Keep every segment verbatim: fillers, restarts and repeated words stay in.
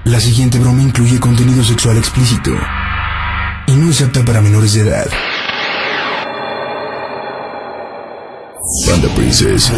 La siguiente broma incluye contenido sexual explícito y no es apta para menores de edad. Panda Princess.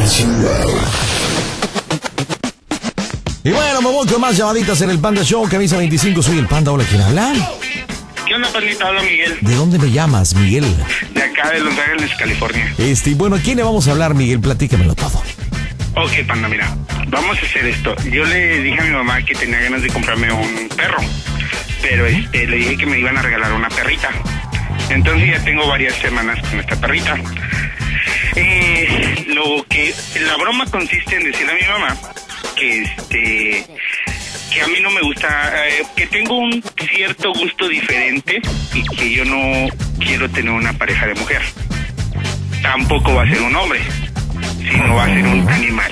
Y bueno, me voy con más llamaditas en el Panda Show, Camisa veinticinco, soy el Panda. Hola, ¿quién habla? ¿Qué onda, Pandita? Habla Miguel. ¿De dónde me llamas, Miguel? De acá, de Los Ángeles, California. Este, bueno, ¿a quién le vamos a hablar, Miguel? Platícamelo todo. Ok, Panda, mira, vamos a hacer esto. Yo le dije a mi mamá que tenía ganas de comprarme un perro, pero este, le dije que me iban a regalar una perrita. Entonces ya tengo varias semanas con esta perrita. Eh, lo que la broma consiste en decirle a mi mamá que este que a mí no me gusta, eh, que tengo un cierto gusto diferente y que yo no quiero tener una pareja de mujer. Tampoco va a ser un hombre, sino va a ser un animal.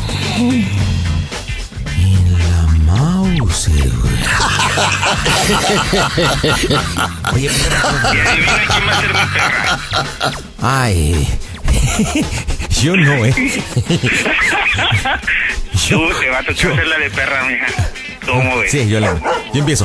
En la mouse, güey. Oye, Y adivina quién va a ser mi perra. ay, yo no, ¿eh? Tú te va a tocar yo... ser la de perra, mija. ¿Cómo ves? Sí, yo la hago. Yo empiezo.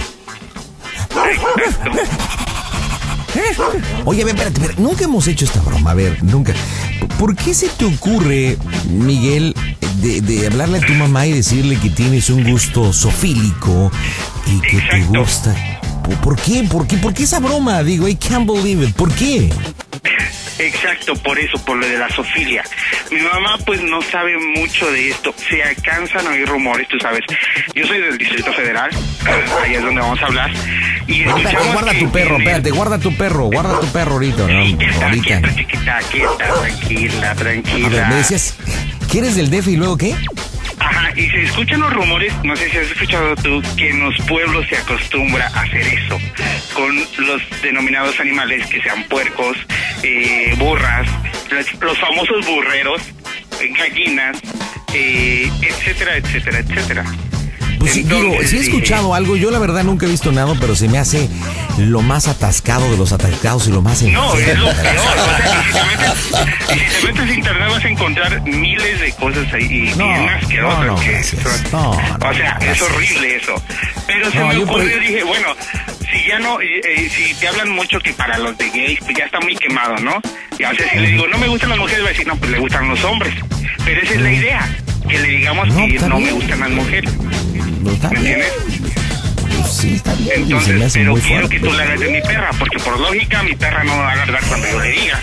Oye, a ver, espérate, espérate, nunca hemos hecho esta broma, a ver, nunca. ¿Por qué se te ocurre, Miguel, de, de hablarle a tu mamá y decirle que tienes un gusto zoofílico y que Exacto. te gusta? ¿Por qué? ¿Por qué? ¿Por qué esa broma? Digo, I can't believe it. ¿Por qué? Exacto, por eso, por lo de la zoofilia. Mi mamá pues no sabe mucho de esto, se alcanzan a oír rumores, tú sabes. Yo soy del Distrito Federal, ahí es donde vamos a hablar. Y espérate, guarda tu perro, espérate, guarda tu perro, guarda tu perro ahorita, ¿no? Quieta, ahorita. Quieta, chiquita, quieta, tranquila, tranquila. A ver, me decías, ¿quieres del D F y luego qué? Ajá, y se escuchan los rumores, no sé si has escuchado tú, que en los pueblos se acostumbra a hacer eso, con los denominados animales, que sean puercos, eh, burras, los, los famosos burreros, gallinas, eh, etcétera, etcétera, etcétera. Pues sí, digo, sí he escuchado eh, algo, yo la verdad nunca he visto nada, pero se me hace lo más atascado de los atascados y lo más... No, es lo peor, o sea, si te metes, si te metes a internet vas a encontrar miles de cosas ahí y no, bien asquerosas. No, no, que gracias. son, no, no, o sea, gracias. Es horrible eso. Pero se no, me ocurrió por... y dije, bueno, si ya no, eh, eh, si te hablan mucho que para los de gays, pues ya está muy quemado, ¿no? Y o sea, si le digo, no me gustan las mujeres, va a decir, no, pues le gustan los hombres. Pero esa es la idea, que le digamos no, que no bien. me gustan las mujeres. No, está ¿Me bien. entiendes? Pues sí, está bien. Entonces, pero muy quiero fuerte. que tú la hagas de mi perra, porque por lógica mi perra no va a agarrar cuando yo le diga.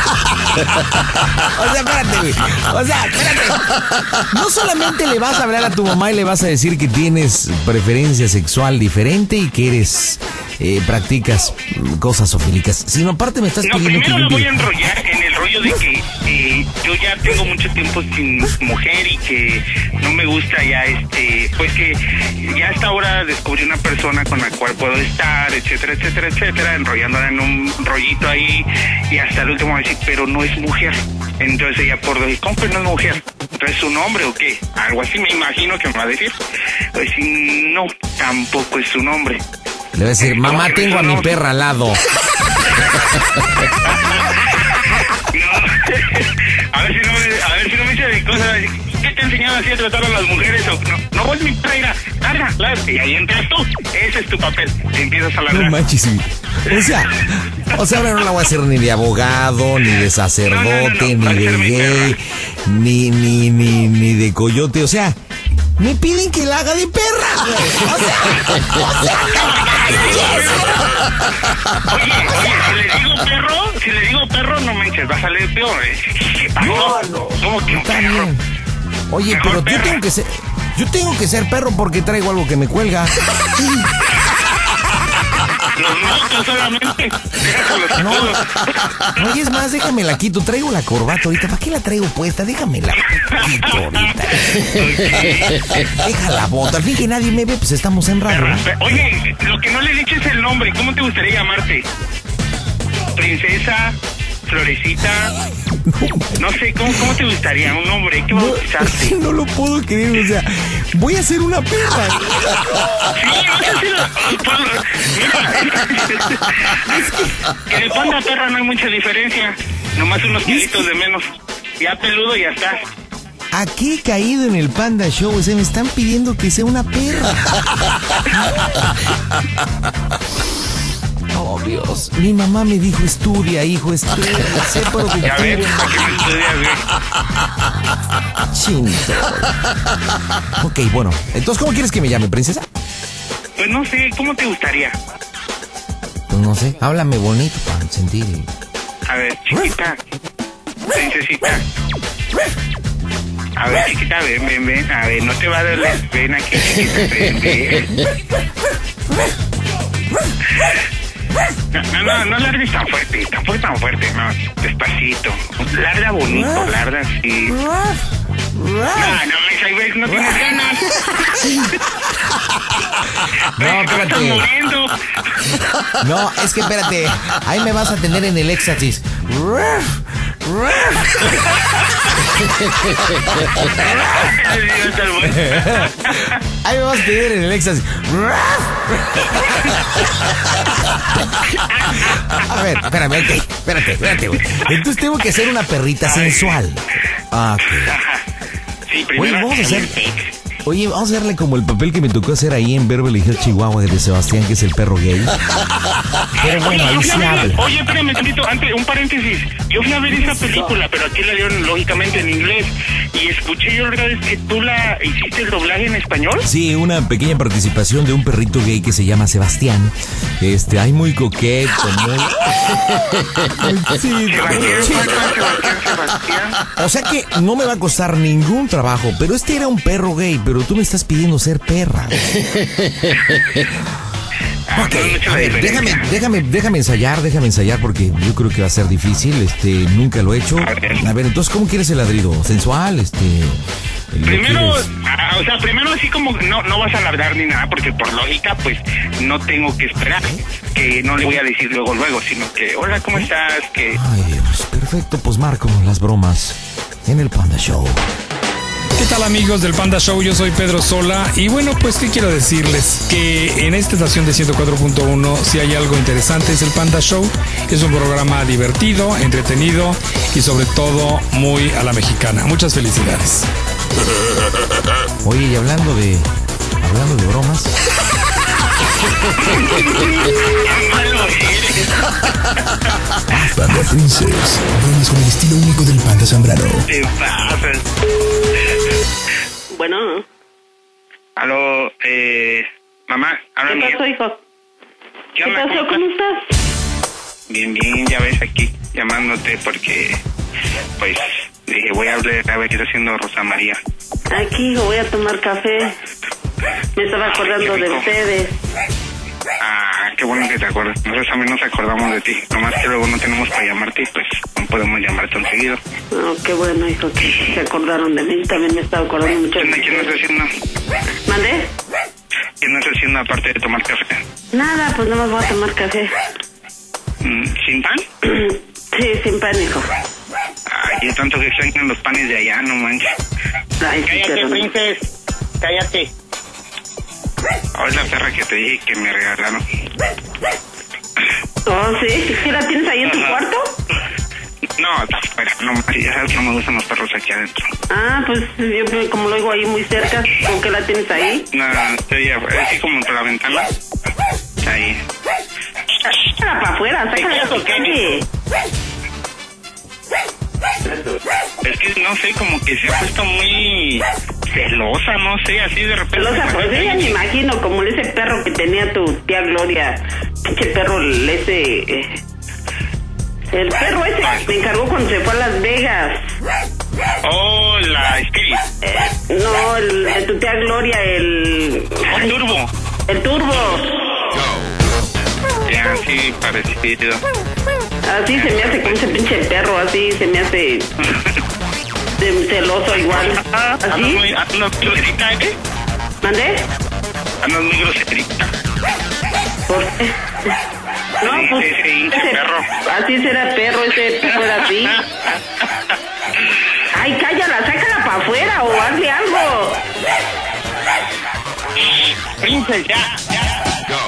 O sea, espérate, güey. O sea, espérate. No solamente le vas a hablar a tu mamá y le vas a decir que tienes preferencia sexual diferente y que eres, eh, practicas cosas zoofílicas, sino aparte me estás no, pidiendo que... No, primero la voy a enrollar en el rollo de que eh, yo ya tengo mucho tiempo sin mujer y que no me gusta ya, este, pues que ya hasta ahora descubrí una persona con la cual puedo estar, etcétera, etcétera, etcétera, enrollándola en un rollito ahí y hasta el último va a decir, pero no es mujer. Entonces ella por decir, ¿cómo que no es mujer? ¿Entonces es un hombre o qué? Algo así me imagino que me va a decir. Pues no, tampoco es un hombre. Le voy a decir, mamá, tengo a mi perra al lado. No. A ver si no me, a ver si no me dice de cosas. ¿Qué te enseñaba así a tratar a las mujeres? O, no, no vos mi perra, larga, larga. Y ahí entras tú. Ese es tu papel. Te empiezas a largar. No manches, sí. O sea, o sea, ahora no la voy a hacer ni de abogado, ni de sacerdote, no, no, no, no. ni de gay, ni, ni, ni, ni de coyote. O sea, me piden que la haga de perra. O sea, o sea, Oye, oye, si le digo perro, si le digo perro, no manches, va a salir peor. ¿Qué pasó? No, no. ¿Cómo que un perro? Bien. Oye, Mejor pero perra. yo tengo que ser, yo tengo que ser perro porque traigo algo que me cuelga. Los mocos solamente. Déjalos No, todos. oye, es más, déjame la quito. Traigo la corbata ahorita. ¿Para qué la traigo puesta? Déjame la quito ahorita. Okay. Deja la bota. Al fin que nadie me ve, pues estamos en radio. Oye, lo que no le he dicho es el nombre. ¿Cómo te gustaría llamarte? Princesa, Florecita. No sé, ¿cómo, cómo te gustaría un nombre? ¿Qué No, bautizarte? no lo puedo creer, o sea, voy a hacer una perra. Sí, no sé si lo... Mira, es que en el panda perra no hay mucha diferencia. Nomás unos kilitos de menos. Ya peludo y ya está. aquí he caído en el Panda Show, o sea, me están pidiendo que sea una perra. Oh, Dios. Mi mamá me dijo, estudia, hijo, estudia. Sé por lo que Ya ves, quieres. ¿para qué no estudias, güey? Chinto. Ok, bueno. Entonces, ¿cómo quieres que me llame, princesa? Pues no sé, ¿cómo te gustaría? Pues no sé. Háblame bonito para sentir. A ver, chiquita. Princesita. A ver, chiquita, ven, ven, ven. A ver, no te va a doler. Ven aquí, chiquita, ven, ven. No, no, no, no largues tan fuerte, tampoco tan fuerte, no, despacito. Larga bonito, larga así. No, no, ahí ves, no tienes ganas. No, Ves, te estás espérate. moviendo. No, es que espérate. Ahí me vas a tener en el éxtasis. Ahí me vas a tener en el éxtasis. A ver, espérame, ok. Espérate, espérate, güey. Entonces tengo que ser una perrita sensual. Ah, ok. Sí, Oye, primero. vamos a hacer. Oye, vamos a darle como el papel que me tocó hacer ahí en Beverly Hills, Chihuahua, de Sebastián, que es el perro gay. Pero bueno, ahí Yo fui se a ver- habla. Oye, espérame, tantito, antes, un paréntesis. Yo fui a ver esa película, pero aquí la dieron lógicamente en inglés. Y escuché yo la verdad es que tú la hiciste el doblaje en español. Sí, una pequeña participación de un perrito gay que se llama Sebastián. Este, hay muy coqueto, muy... Sí, Sebastián, sí. Sebastián, Sebastián, Sebastián. O sea que no me va a costar ningún trabajo, pero este era un perro gay, pero tú me estás pidiendo ser perra. Ah, Ok, no es mucha a la ver, déjame, diferencia. déjame, déjame ensayar, déjame ensayar porque yo creo que va a ser difícil, este, nunca lo he hecho. A ver. A ver, entonces, ¿cómo quieres el ladrido? ¿Sensual? Este, ¿lo Primero, quieres? ah, o sea, primero así como no, no vas a ladrar ni nada, porque por lógica, pues, no tengo que esperar. Que no le voy a decir luego, luego, sino que, hola, ¿cómo estás? Que... Ay, Dios, perfecto, pues marco las bromas en el Panda Show. ¿Qué tal, amigos del Panda Show? Yo soy Pedro Sola y bueno, pues qué quiero decirles, que en esta estación de ciento cuatro punto uno si hay algo interesante es el Panda Show. Es un programa divertido, entretenido y sobre todo muy a la mexicana. Muchas felicidades. Oye, y hablando de, hablando de bromas, malo eres. Panda Princess, bromas con el estilo único del Panda Zambrano. Te pasas. Bueno, Aló, eh, mamá, habla ¿qué Miguel. pasó, hijo? ¿Qué ¿Qué onda? pasó? ¿Cómo ¿Cómo estás? estás? Bien, bien, ya ves aquí llamándote porque, pues, dije, voy a hablar a ver qué está haciendo Rosa María. Aquí, hijo, voy a tomar café. Me estaba acordando Qué de rico. ustedes. Ah, qué bueno que te acuerdas. Nosotros también nos acordamos de ti. Nomás que luego no tenemos para llamarte y pues no podemos llamarte tan seguido. Oh, qué bueno, hijo, que se acordaron de mí. También me estaba acordando mucho ¿Qué de onda? ¿Quién no está ustedes. haciendo? ¿Mandé? ¿Quién no está haciendo aparte de tomar café? Nada, pues nada más voy a tomar café. Mm, ¿Sin pan? Sí, sin pan, hijo. Ay, yo tanto que extrañan los panes de allá, no manches. Ay, sí, pero... princes. Cállate. Oh, es la perra que te dije que me regalaron. Oh, ¿sí? ¿Sí la tienes ahí en tu Ajá. cuarto? No, está afuera. No, ya sabes que no me gustan los perros aquí adentro. Ah, pues yo como lo oigo ahí muy cerca, ¿con qué la tienes ahí? No, estoy afuera, así como por la ventana. Ahí. Sácala para afuera, sácala ¿Qué de es o tu qué? calle. Es que no sé, como que se ha puesto muy celosa, no sé, así de repente. Celosa, pues ella me imagino como ese perro que tenía tu tía Gloria. Pinche perro, el ese... eh, el perro ese que me encargó cuando se fue a Las Vegas. Oh, la Spirit. Eh, no, el de tu tía Gloria, el... El turbo. El turbo. Ya, sí, parecido. Así se me hace como ese pinche perro, así se me hace... de celoso igual. Andas ¿Así? muy, andas muy groserita, ¿eh? ¿Mandé? Andas muy groserita. ¿Por qué? No, Sí, pues... ese hinche ese- perro. Así será perro, ese perro era así. Ay, cállala, sácala para afuera o hazle algo. Princes, ya, ya.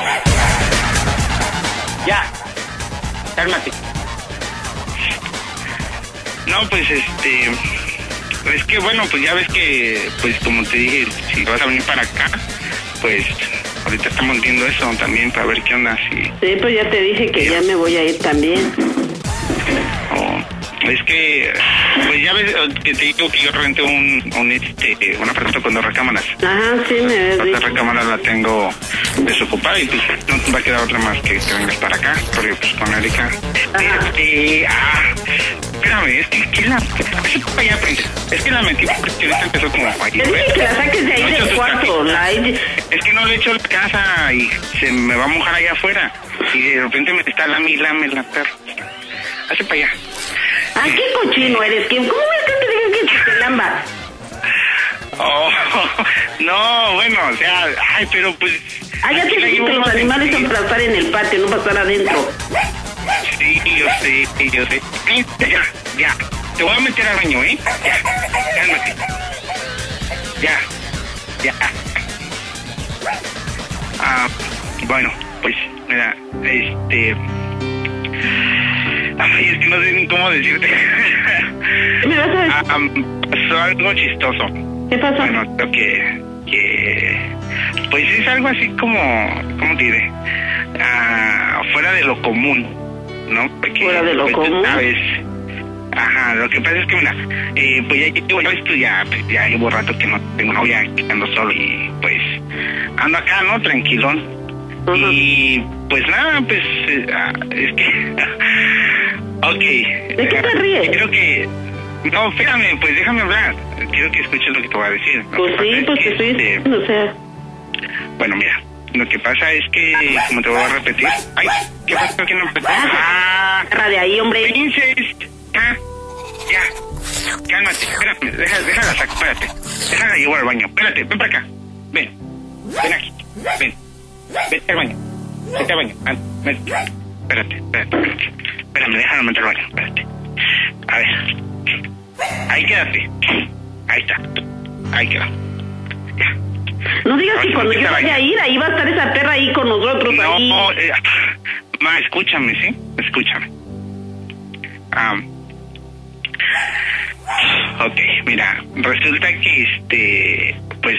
Ya. Cálmate. No, pues este... es que bueno, pues ya ves que, pues como te dije, si vas a venir para acá, pues ahorita estamos viendo eso también para ver qué onda. Si... Sí, pues ya te dije que ya me voy a ir también. Oh, es que, pues ya ves que te digo que yo renté un, un este, un apartamento con dos recámaras. Ajá, sí, me ves. La otra recámara la tengo desocupada y pues no te va a quedar otra más que que vengas para acá, porque pues con Erika. Este, ah, espérame, es que, ¿qué la? Es para allá, princesa. Es que la metí porque ahorita empezó como a Te dije que la saques de ahí No, yo del sus cuarto. La... Es que no le echo la casa y se me va a mojar allá afuera. Y de repente me está lame y lame la perra. Hace para allá. Ah, qué cochino eres. ¿Cómo ves que te digan que te lambas? Oh, no, bueno, o sea, ay, pero pues... Ah, ya te dije que los animales son para estar en el patio, no para estar adentro. Sí, yo sé, yo sé. Ya, ya, te voy a meter al baño, ¿eh? Ya, cálmate. Ya, ya. Ah, bueno, pues, mira, este... Ay, es que no sé ni cómo decirte. ¿Qué me vas a decir? Ah, um, pasó algo chistoso. ¿Qué pasó? Bueno, creo que, que... Pues es algo así como... ¿Cómo te diré? Ah, fuera de lo común, ¿no? Porque, ¿Fuera de lo pues, común? ¿sabes? Ajá, lo que pasa es que, mira, eh, pues ya llevo, ya, esto ya, pues, ya llevo rato que no tengo novia, que ando solo y pues ando acá, ¿no? Tranquilón. Uh-huh. Y pues nada, pues eh, ah, es que... ok. ¿De qué te ríes? Creo que... No, espérame, pues déjame hablar. Quiero que escuches lo que te voy a decir. Lo Pues que sí, pasa pues es te que, estoy este, diciendo, o sea... Bueno, mira, lo que pasa es que, como te voy a repetir... Ay, ¿qué pasa que no empezó? Ah, Agarra de ahí, hombre. Princes. Ah, ya. Cálmate, espérame, deja, déjala sacar, espérate. Déjala llevar al baño. Espérate, ven para acá. Ven, ven aquí, ven. Vete al baño. Vete al baño. Ah, ven. Espérate, espérate, espérate. Espérame, déjame meter al baño, espérate. A ver. Ahí quédate. Ahí está. Ahí queda. Ya. No digas Ay, que cuando ¿por qué yo te vaya a vayas? ir, ahí va a estar esa perra ahí con nosotros. No, ahí. eh, ma, escúchame, ¿sí? Escúchame. Ah, ok, mira, resulta que este, pues,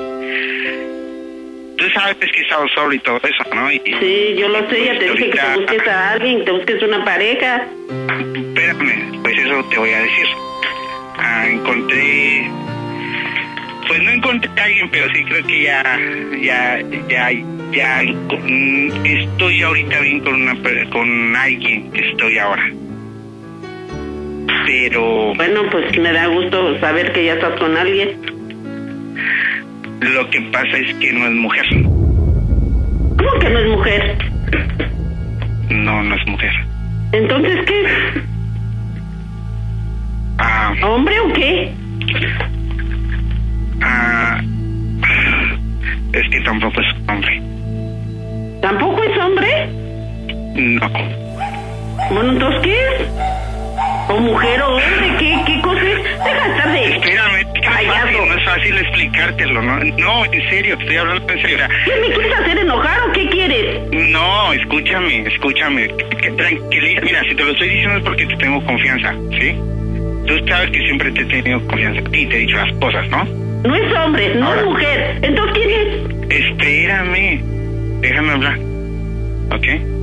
tú sabes que he estado solo y todo eso, ¿no? Y, Sí, yo lo sé, ya te pues, dije que te ahorita- busques a alguien, te busques una pareja. Espérame, pues eso te voy a decir. Ah, encontré, pues no encontré a alguien, pero sí creo que ya, ya, ya, ya mm, estoy ahorita bien con una, per- con alguien que estoy ahora. Pero Bueno, pues me da gusto saber que ya estás con alguien. lo que pasa es que no es mujer. ¿Cómo que no es mujer? No, no es mujer. Entonces, ¿qué? Ah, ¿Hombre o qué? ah, es que tampoco es hombre. ¿Tampoco es hombre? No. Bueno, entonces, ¿qué es? ¿O mujer o hombre? ¿Qué, qué cosa es? Deja de estar de... Espérame, es que no es Callado. fácil, no es fácil explicártelo, ¿no? No, en serio, te estoy hablando en serio. ¿Qué me quieres hacer enojar o qué quieres? No, escúchame, escúchame. Que tranquiliza. Mira, si te lo estoy diciendo es porque te tengo confianza, ¿sí? Tú sabes que siempre te he tenido confianza y te he dicho las cosas, ¿no? No es hombre, no Ahora. es mujer. Entonces, ¿quién es? Espérame. Déjame hablar. ¿Ok?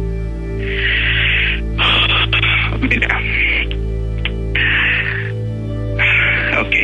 Mira. Ok.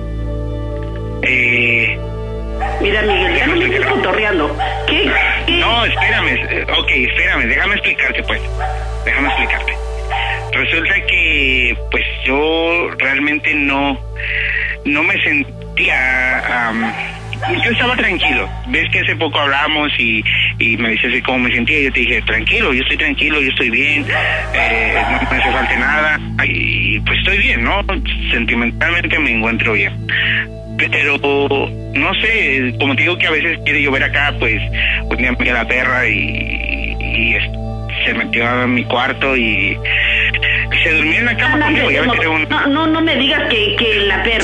Eh... Mira, Miguel, ya no me estés cotorreando. ¿Qué? ¿Qué? No, espérame. eh, Ok, espérame. Déjame explicarte, pues. Déjame explicarte. Resulta que, pues, yo realmente no... No me sentía... am, yo estaba tranquilo. Ves que hace poco hablamos y, y me dices cómo me sentía. Yo te dije, tranquilo, yo estoy tranquilo, yo estoy bien. Eh, no me hace falta nada. Y pues estoy bien, ¿no? Sentimentalmente me encuentro bien. Pero, no sé, como te digo que a veces quiere llover acá, pues un día me quedé la perra y, y es- se metió en mi cuarto y, y se durmió en la cama No, conmigo. Ya ves que tengo un... no, no, no me digas que, que la perra.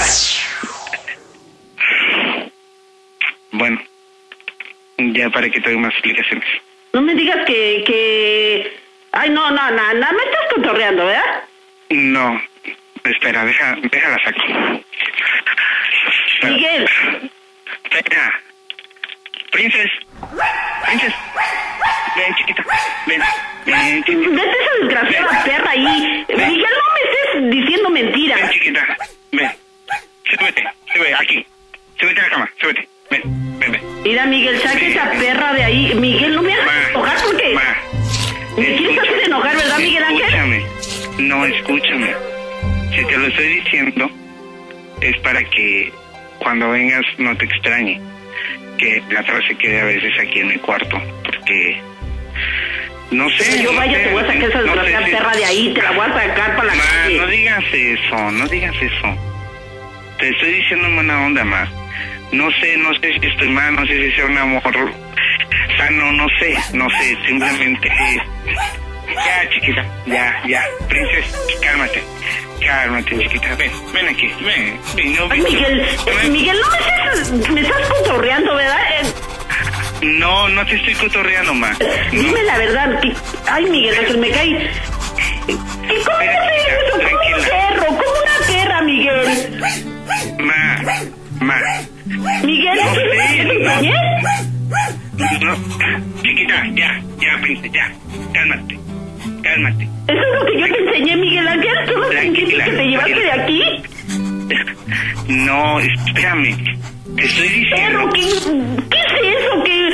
Bueno, ya para que te doy más explicaciones. No me digas que, que... Ay, no, no, no, no, me estás cotorreando, ¿verdad? No, Espera, deja, déjala saco. Espera. Miguel. Espera. Princess. Princess. Ven, chiquita. Ven. Ven, chiquita. Vete esa desgraciada Ven. perra ahí. Ven. Miguel, no me estés diciendo mentiras. Ven, chiquita. Ven. Súbete. Sube aquí. Súbete a la cama. Súbete. Ven. Ven, ven. Mira, Miguel, saque esa perra de ahí. Miguel, no me hagas Ma. enojar porque... Ma. Me quieres hacer enojar, ¿verdad, Miguel Ángel? Escúchame. No, escúchame. Si te lo estoy diciendo, es para que cuando vengas no te extrañe. Que la tarde se quede a veces aquí en mi cuarto. Porque... No sé. Yo no vaya, sé, te voy a sacar esa no sé desgraciada si- perra de ahí. Te la voy a sacar para la Ma, calle. no digas eso, no digas eso. Te estoy diciendo en buena onda, ma. No sé, no sé si estoy mal, no sé si sea un amor sano, no sé, no sé, simplemente... Ya, chiquita, ya, ya. Princess, cálmate, cálmate, chiquita. Ven, ven aquí, ven. ven no, Ay, ven. Miguel, Ven. Miguel, no me estás, me estás cotorreando, ¿verdad? Eh, No, no te estoy cotorreando, ma. No. Dime la verdad. Que, ay, Miguel Ángel, me cae. ¿Y cómo Espera, te chica, eso? Como un tranquila. perro, como una perra, Miguel. Ma, ma. Miguel, No ¿eso es lo que sé, te no. enseñé? No, chiquita, ya, ya, princesa, ya. Cálmate, cálmate. Eso es lo que yo te enseñé, Miguel Ángel. ¿Son los Tranquila, pendientes que te llevaste de tranquila. aquí? No, espérame. Te estoy Perro, diciendo. ¿qué, qué es eso? ¿Qué?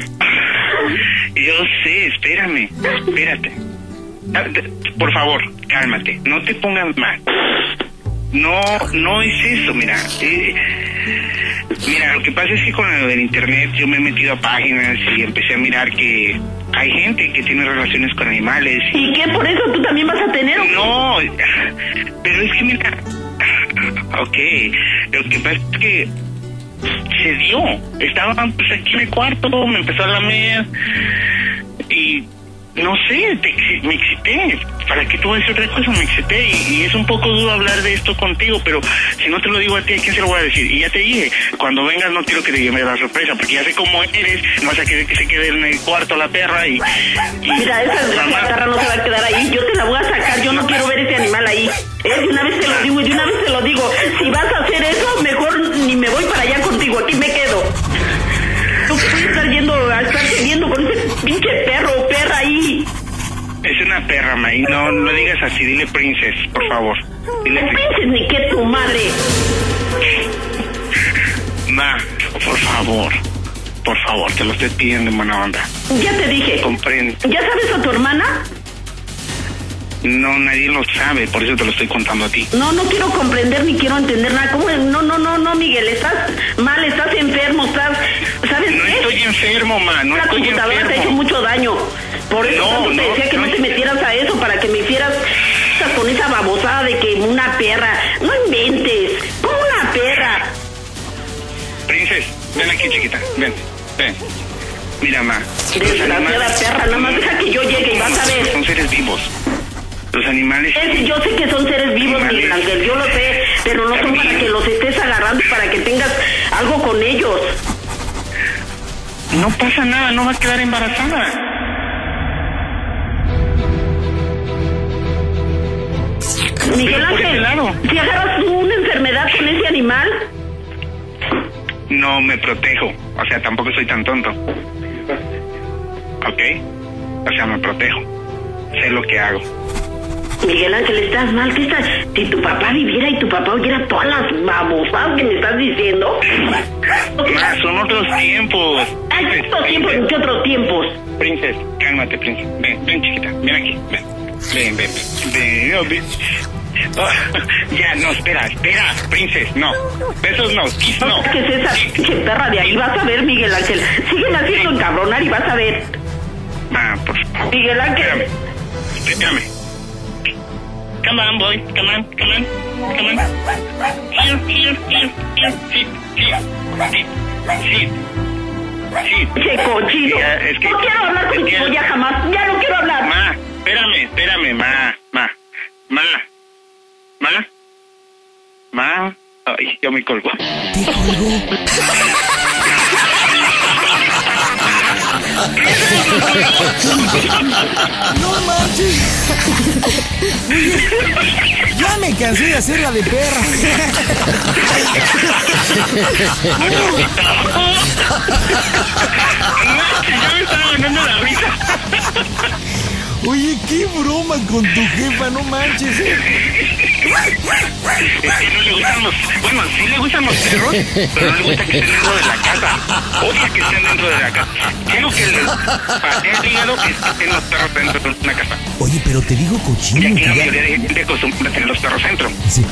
Yo sé, espérame. Espérate. Ah, de- Por favor, cálmate. No te pongas mal. No, no es eso, mira. Eh, mira, lo que pasa es que con lo del internet yo me he metido a páginas y empecé a mirar que hay gente que tiene relaciones con animales. Y... ¿Y qué? ¿Por eso tú también vas a tener? o qué? No, pero es que mira, ok, lo que pasa es que se dio, estaba pues aquí en el cuarto, me empezó a lamer y no sé, te exi- me excité, ¿para qué te voy a decir otra cosa? Me excité y, y es un poco duro hablar de esto contigo, pero si no te lo digo a ti, ¿a quién se lo voy a decir? Y ya te dije, cuando vengas no quiero que te lleves la sorpresa, porque ya sé cómo eres, no vas a querer que se quede en el cuarto la perra y... y Mira, esa desgraciada perra no se va a quedar ahí. Yo te la voy a sacar. Yo no quiero ver ese animal ahí. Eh, de una vez te lo digo y de una vez te lo digo. Si vas a hacer eso, mejor ni me voy para allá contigo. Aquí me quedo. Tú que puedes estar yendo a estar viendo con ese pinche perro o perra ahí. Es una perra, May. No, no digas así. Dile princess, por favor. Dile No princess. pienses ni que tu madre. Ma, por favor. Por favor, te lo estoy pidiendo en buena onda. Ya te dije. Comprende. ¿Ya sabes a tu hermana? No, nadie lo sabe. Por eso te lo estoy contando a ti. No, no quiero comprender ni quiero entender nada. ¿Cómo? No, no, no, no, Miguel. Estás mal, estás enfermo, estás... ¿Sabes No qué? estoy enfermo, ma. No La estoy computadora te ha hecho enfermo. mucho daño. Por eso No, tanto te no, decía que no, no te es- metieras a eso, para que me hicieras con esa babosada de que una perra. No inventes. ¿Cómo una perra? Princess, ven aquí, chiquita. Ven, ven. Mira, ma. los Desgraciada animales- perra, nada más deja que yo llegue y vas a ver. Son seres vivos. Los animales... Es- yo sé que son seres vivos, Animales. Miguel Ángel, yo lo sé, pero no son También. para que los estés agarrando y para que tengas algo con ellos. No pasa nada, no va a quedar embarazada. Miguel Pero por ese Ángel, lado. si agarras tú una enfermedad con ese animal, No me protejo. O sea, tampoco soy tan tonto. ¿Ok? O sea, me protejo. Sé lo que hago. Miguel Ángel, estás mal. ¿Qué estás? Si tu papá viviera y tu papá oyera todas las babosadas que me estás diciendo. Ma, son otros tiempos. Hay Princess, otros tiempos, princess, ¿qué otros tiempos? princess, cálmate, princess. Ven, ven, chiquita. Ven aquí. Ven. Ven, ven, ven. Ven, no, ven. Oh, ya, no, espera, espera, princess, no. Besos no, kiss no. ¿Qué es esa pinche perra de ahí? Vas a ver, Miguel Ángel. Siguen haciendo encabronar y vas a ver. Ma, por favor. Miguel Ángel. Espérame. Espérame. Come on, boy. Come on, come on, come on. Here, here, here, here. Sit, sit, sit, sit. Che cochino. Ya, es que- no quiero hablar es que- contigo ya jamás. Ya no quiero hablar. Ma, espérame, espérame, ma, ma, ma, ma, ma. Ay, yo me colgo. ¿Te colgó? No manches. Oye, ya me cansé de hacer la de perra. Ya me estaba ganando la risa. Oye, qué broma con tu jefa, no manches, ¿eh? Es que no le gustan los... Bueno, sí le gustan los perros, pero no le gusta que estén dentro de la casa. Odia que estén dentro de la casa. Quiero que les patee el hígado que estén los perros dentro de una casa. Oye, pero te digo cochino. Y aquí que la ya... mayoría de gente acostumbra a tener los perros dentro. Sí.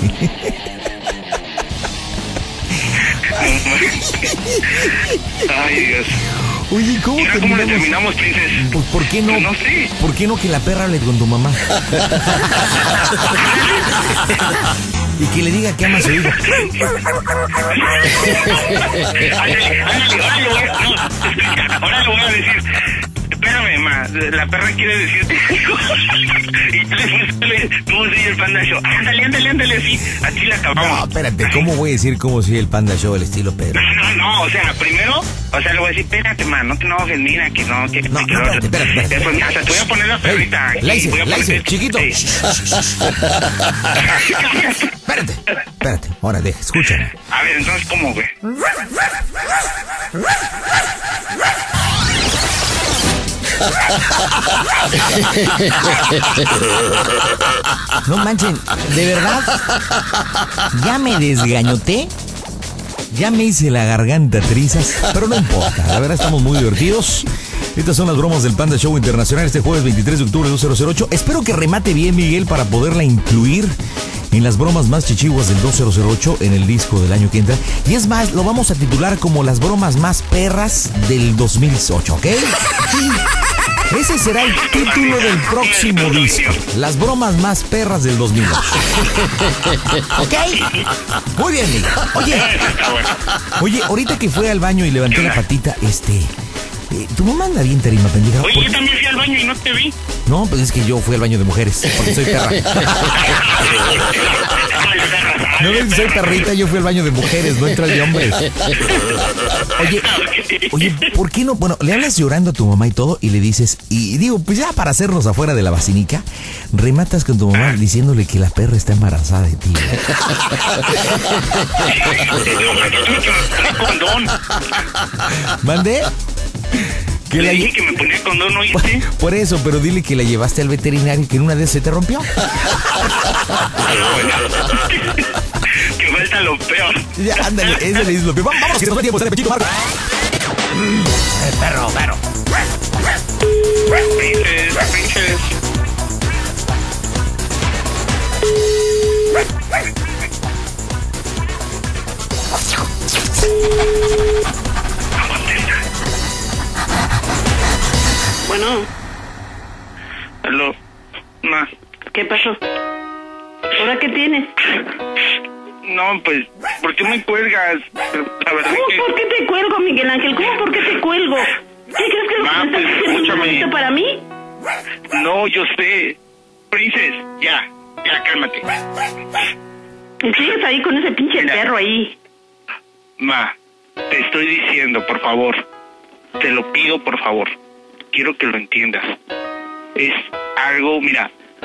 Ay, Dios. Oye, ¿cómo ¿Y ahora cómo le terminamos? terminamos, Princes? Pues, ¿por qué no? No sé. ¿Por qué no que la perra hable con tu mamá? Y que le diga que ama a su hijo. Ándale, ándale, ahora le voy a... No, escucha, ahora le voy a decir... Espérame, ma, la perra quiere decirte algo. Y tú le ¿cómo soy el Panda Show? Ándale, ándale, ándale, así. Así la acabamos. No, espérate, ¿cómo voy a decir cómo soy el Panda Show, el estilo Pedro? No, no, no, o sea, primero, o sea, le voy a decir, espérate, ma, no te enojes, mira, que no, que... No, que no, espérate, espérate, espérate. Después, mira, hasta te voy a poner la perrita aquí. Laise, voy a poner- Laise, chiquito. Sí. Espérate, espérate. Ahora, deja, escúchame. A ver, entonces, ¿cómo, güey? No manchen, de verdad, ya me desgañoté, ya me hice la garganta trizas, pero no importa, la verdad estamos muy divertidos. Estas son las bromas del Panda Show Internacional este jueves veintitrés de octubre de dos mil ocho. Espero que remate bien, Miguel, para poderla incluir en las bromas más chichiguas del dos mil ocho en el disco del año que entra. Y es más, lo vamos a titular como las bromas más perras del dos mil ocho, ¿ok? Ese será el título del próximo disco. Las bromas más perras del dos mil ocho. ¿Ok? Muy bien, Miguel. Oye, oye, ahorita que fue al baño y levanté la patita, este... Eh, tu mamá anda bien, tarima, pendeja. Oye, yo también fui al baño y no te vi. No, pues es que yo fui al baño de mujeres, porque soy perra. No ves que soy perrita, yo fui al baño de mujeres, no entro al de hombres. Oye, oye, ¿por qué no? Bueno, le hablas llorando a tu mamá y todo, y le dices, y digo, pues ya para hacernos afuera de la vacinica, rematas con tu mamá diciéndole que la perra está embarazada de ti. Condón. ¿Mandé? Que Le la dije lle- que me ponía condón, ¿no oíste? Por eso, pero dile que la llevaste al veterinario y que en una de esas se te rompió. Que falta lo peor. Ya, ándale, ese le dices lo peor. Vamos, vamos, que nos da tiempo, sale pechito, Marco. Eh, perro, perro. Princes, princes. Bueno, Aló, ma. ¿qué pasó? ¿Ahora qué tienes? No, pues, ¿por qué me cuelgas? La verdad ¿Cómo, que... por qué te cuelgo, Miguel Ángel? ¿Cómo, por qué te cuelgo? ¿Qué crees que lo Ma, que me pues, estás diciendo es escúchame. bonito para mí? No, yo sé. Princes, ya, ya, cálmate. ¿Y sigues ahí con ese pinche Mira. perro ahí? Ma, te estoy diciendo, por favor. Te lo pido, por favor. Quiero que lo entiendas. Es algo, mira...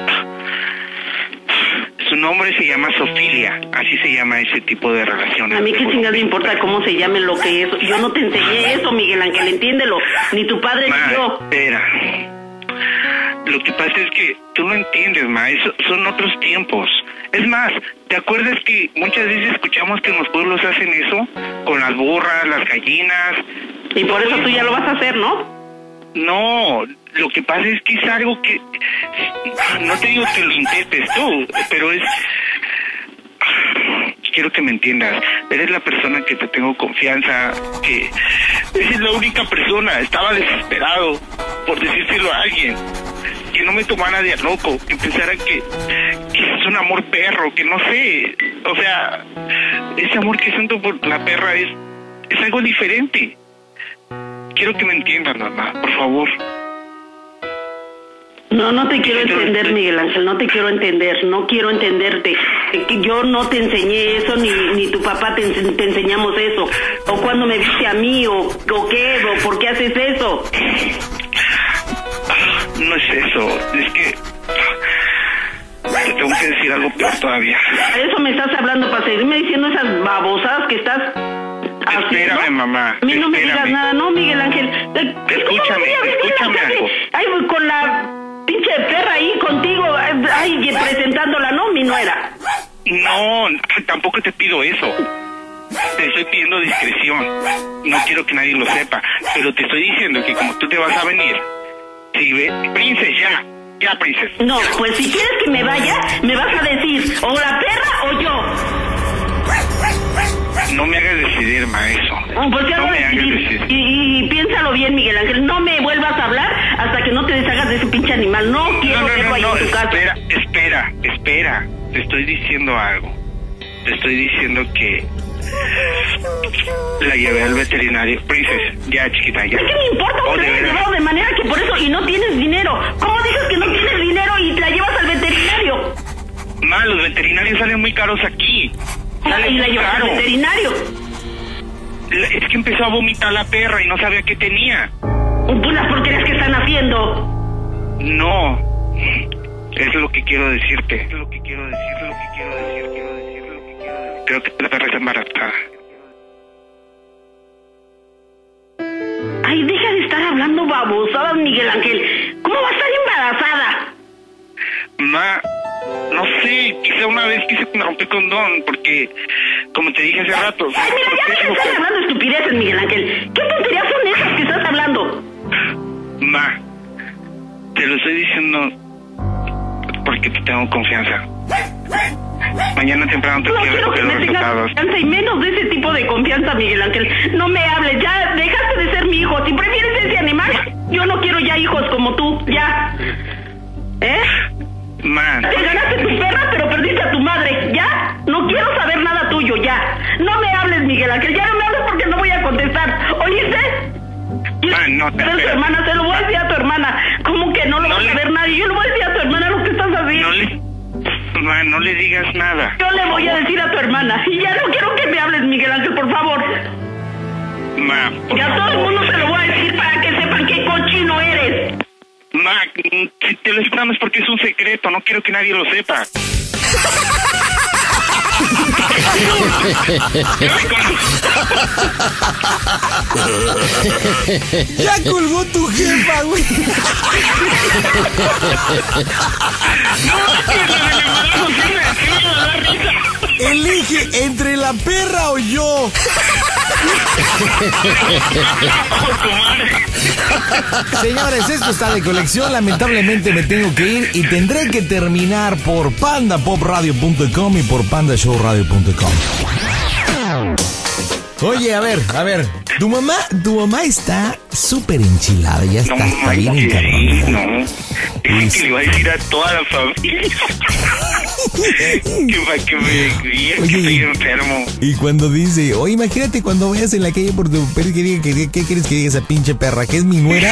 Su nombre se llama Sofilia, así se llama ese tipo de relaciones. A mí qué chingada me importa cómo se llame lo que es. Yo no te enseñé eso, Miguel Ángel, entiéndelo. Ni tu padre Ma, ni yo. espera. Lo que pasa es que tú no entiendes, ma. Eso son otros tiempos. Es más, ¿te acuerdas que muchas veces escuchamos que en los pueblos hacen eso? Con las burras, las gallinas. Y por eso tú ya lo vas a hacer, ¿no? No, lo que pasa es que es algo que... No te digo que lo intentes tú, pero es... Quiero que me entiendas. Eres la persona que te tengo confianza, que... Eres la única persona. Estaba desesperado por decírselo a alguien. Que no me tomara de a loco, que pensara que, que es un amor perro, que no sé. O sea, ese amor que siento por la perra es, es algo diferente. Quiero que me entiendan, mamá, por favor. No, no te quiero entender, Miguel Ángel, no te quiero entender, no quiero entenderte. Eh, que Yo no te enseñé eso, ni, ni tu papá te, ense- te enseñamos eso. O cuando me viste a mí, o, o qué, o por qué haces eso. no es eso, es que te tengo que decir algo peor todavía. Eso me estás hablando para seguirme diciendo esas babosadas que estás haciendo. Espérame, mamá. A mí no me espérame. digas nada, no, Miguel Ángel. Escúchame, escúchame algo. Ay, con la pinche perra ahí contigo, ay, presentándola, no, mi nuera. No, tampoco te pido eso. Te estoy pidiendo discreción. No quiero que nadie lo sepa. Pero te estoy diciendo que como tú te vas a venir, si ve, Princes, ya, ya, Princes. No, pues si quieres que me vaya, me vas a decir, o la perra o yo. No me hagas decidir, ma, eso. Pues ya no lo me hagas decidí. decidir. Y, y piénsalo bien, Miguel Ángel. No me vuelvas a hablar hasta que no te deshagas de ese pinche animal. No quiero No, no, verlo no, ahí no, en tu casa. espera, espera, espera. Te estoy diciendo algo. Te estoy diciendo que la llevé al veterinario. Princes, ya, chiquita, ya. ¿Qué me importa? Oh, Te de la has veras. llevado de manera que por eso y no tienes dinero. ¿Cómo dices que no tienes dinero y te la llevas al veterinario? Ma, los veterinarios salen muy caros aquí. Salen Y la muy llevas al caro. veterinario. La- Es que empezó a vomitar la perra y no sabía qué tenía. Pues las porquerías que están haciendo. No. Es lo que quiero decirte. Es lo que quiero decir, lo que quiero decir, quiero decir, lo que quiero decir. Creo que la perra está embarazada. Ay, deja de estar hablando babosadas, Miguel Ángel. ¿Cómo va a estar embarazada? Ma, no sé, quizá una vez quise romper condón, porque, como te dije hace rato... Ay, mira, ya deja de estar hablando estupideces, Miguel Ángel. ¿Qué tonterías son esas que estás hablando? Ma, te lo estoy diciendo porque te tengo confianza. Mañana temprano te No quiero quiero que ver los me tengas resultados. confianza y menos de ese tipo de confianza, Miguel Ángel. No me hables, ya dejaste de ser mi hijo. Si prefieres ese animal, yo no quiero ya hijos como tú, ya. ¿Eh? Ma, Te ganaste tu perra, pero perdiste a tu madre, ¿ya? No quiero saber nada tuyo, ya. No me hables, Miguel Ángel, ya no me hables porque no voy a contestar. ¿Oíste? ma, no te Pero tu espera. hermana, se lo voy a decir a tu hermana. ¿Cómo que no lo No va a le- saber nadie? Yo le voy a decir a tu hermana lo que estás haciendo. No le... Ma, no le digas nada. Yo le voy a decir a tu hermana. Y ya no quiero que me hables, Miguel Ángel, por favor. Ma, por Y a todo el favor. mundo se lo voy a decir para que sepan qué cochino eres. Ma, si te lo esperamos porque es un secreto, no quiero que nadie lo sepa. Ya colgó tu jefa, güey. Elige entre la perra o yo. Señores, esto está de colección. Lamentablemente me tengo que ir y tendré que terminar por panda pop radio punto com y por panda show radio punto com. Oye, a ver, a ver. Tu mamá, tu mamá está súper enchilada. Ya está, No, está ma, bien que sí, encabronada. no. Es que le iba a decir a toda la familia que para que me digan que Oye, estoy y- enfermo. Y cuando dice, oye, imagínate cuando vayas en la calle por tu perro que diga, que, ¿qué quieres que diga esa pinche perra? ¿Que es mi nuera?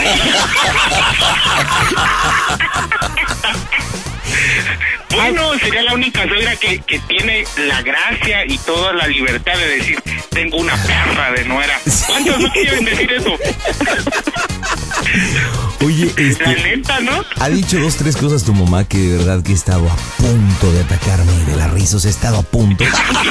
Bueno, sería la única suegra que, que tiene la gracia y toda la libertad de decir, tengo una perra de nuera. ¿Cuántos no quieren decir eso? Oye, La este, neta, ¿no? ha dicho dos, tres cosas tu mamá que de verdad que he estado a punto de atacarme de la risa. O sea, he estado a punto.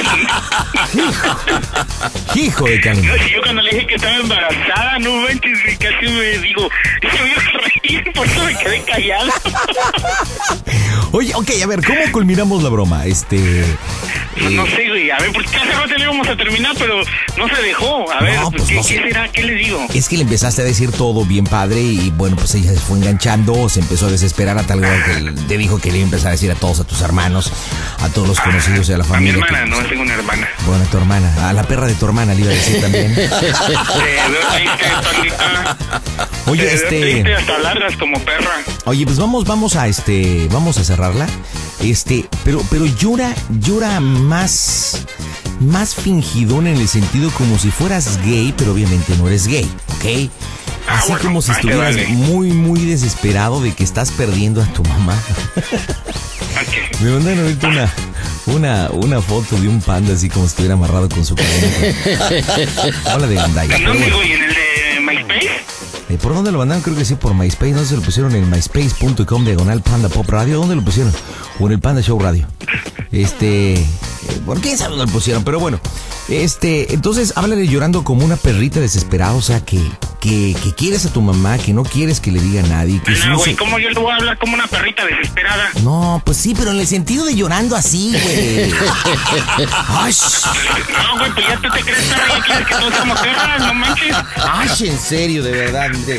Hijo de Carmen. No, si yo cuando le dije que estaba embarazada, no manches, casi me digo, se me iba a reír, por eso me quedé callado. Oye, ok, a ver, ¿cómo culminamos la broma? Este... Pues no sé, güey, a ver, porque hace rato le íbamos a terminar, pero no se dejó. A ver, No, pues ¿qué, no ¿qué sé. será? ¿Qué le digo? Es que le empezaste a decir todo bien padre y bueno, pues ella se fue enganchando, se empezó a desesperar a tal grado que te dijo que le iba a empezar a decir a todos, a tus hermanos, a todos los conocidos y a la A mi familia. hermana, que- no, tengo una hermana. Bueno, a tu hermana, a la perra de tu hermana le iba a decir también. Te veo triste, pandita. Oye, Te veo este... triste, hasta largas como perra. Oye, pues vamos, vamos a este, vamos a cerrarla. Este, pero, pero llora, llora más, más fingidón en el sentido como si fueras gay, pero obviamente no eres gay, ¿ok? Ah, Así bueno, como si ahí te estuvieras vale. muy, muy desesperado de que estás perdiendo a tu mamá. Ok. Me mandaron ahorita una, una, una foto de un panda así como si estuviera amarrado con su cadena. Hola de gandalla. ¿En pero dónde, bueno. güey? ¿En el de MySpace? Eh, ¿Por dónde lo mandaron? Creo que sí, por MySpace. ¿Dónde se lo pusieron? En myspace.com diagonal Panda Pop Radio. ¿Dónde lo pusieron? O en el Panda Show Radio. Este... Eh, ¿Por qué sabe dónde lo pusieron? Pero bueno, este... Entonces, háblale llorando como una perrita desesperada. O sea, que... Que, que quieres a tu mamá, que no quieres que le diga a nadie. Que no, no güey, se... ¿cómo yo le voy a hablar como una perrita desesperada? No, pues sí, pero en el sentido de llorando así, güey. Ay, no, güey, pues ya tú te crees perra y quieres que todos somos perras, no manches. ay, en serio, de verdad. De...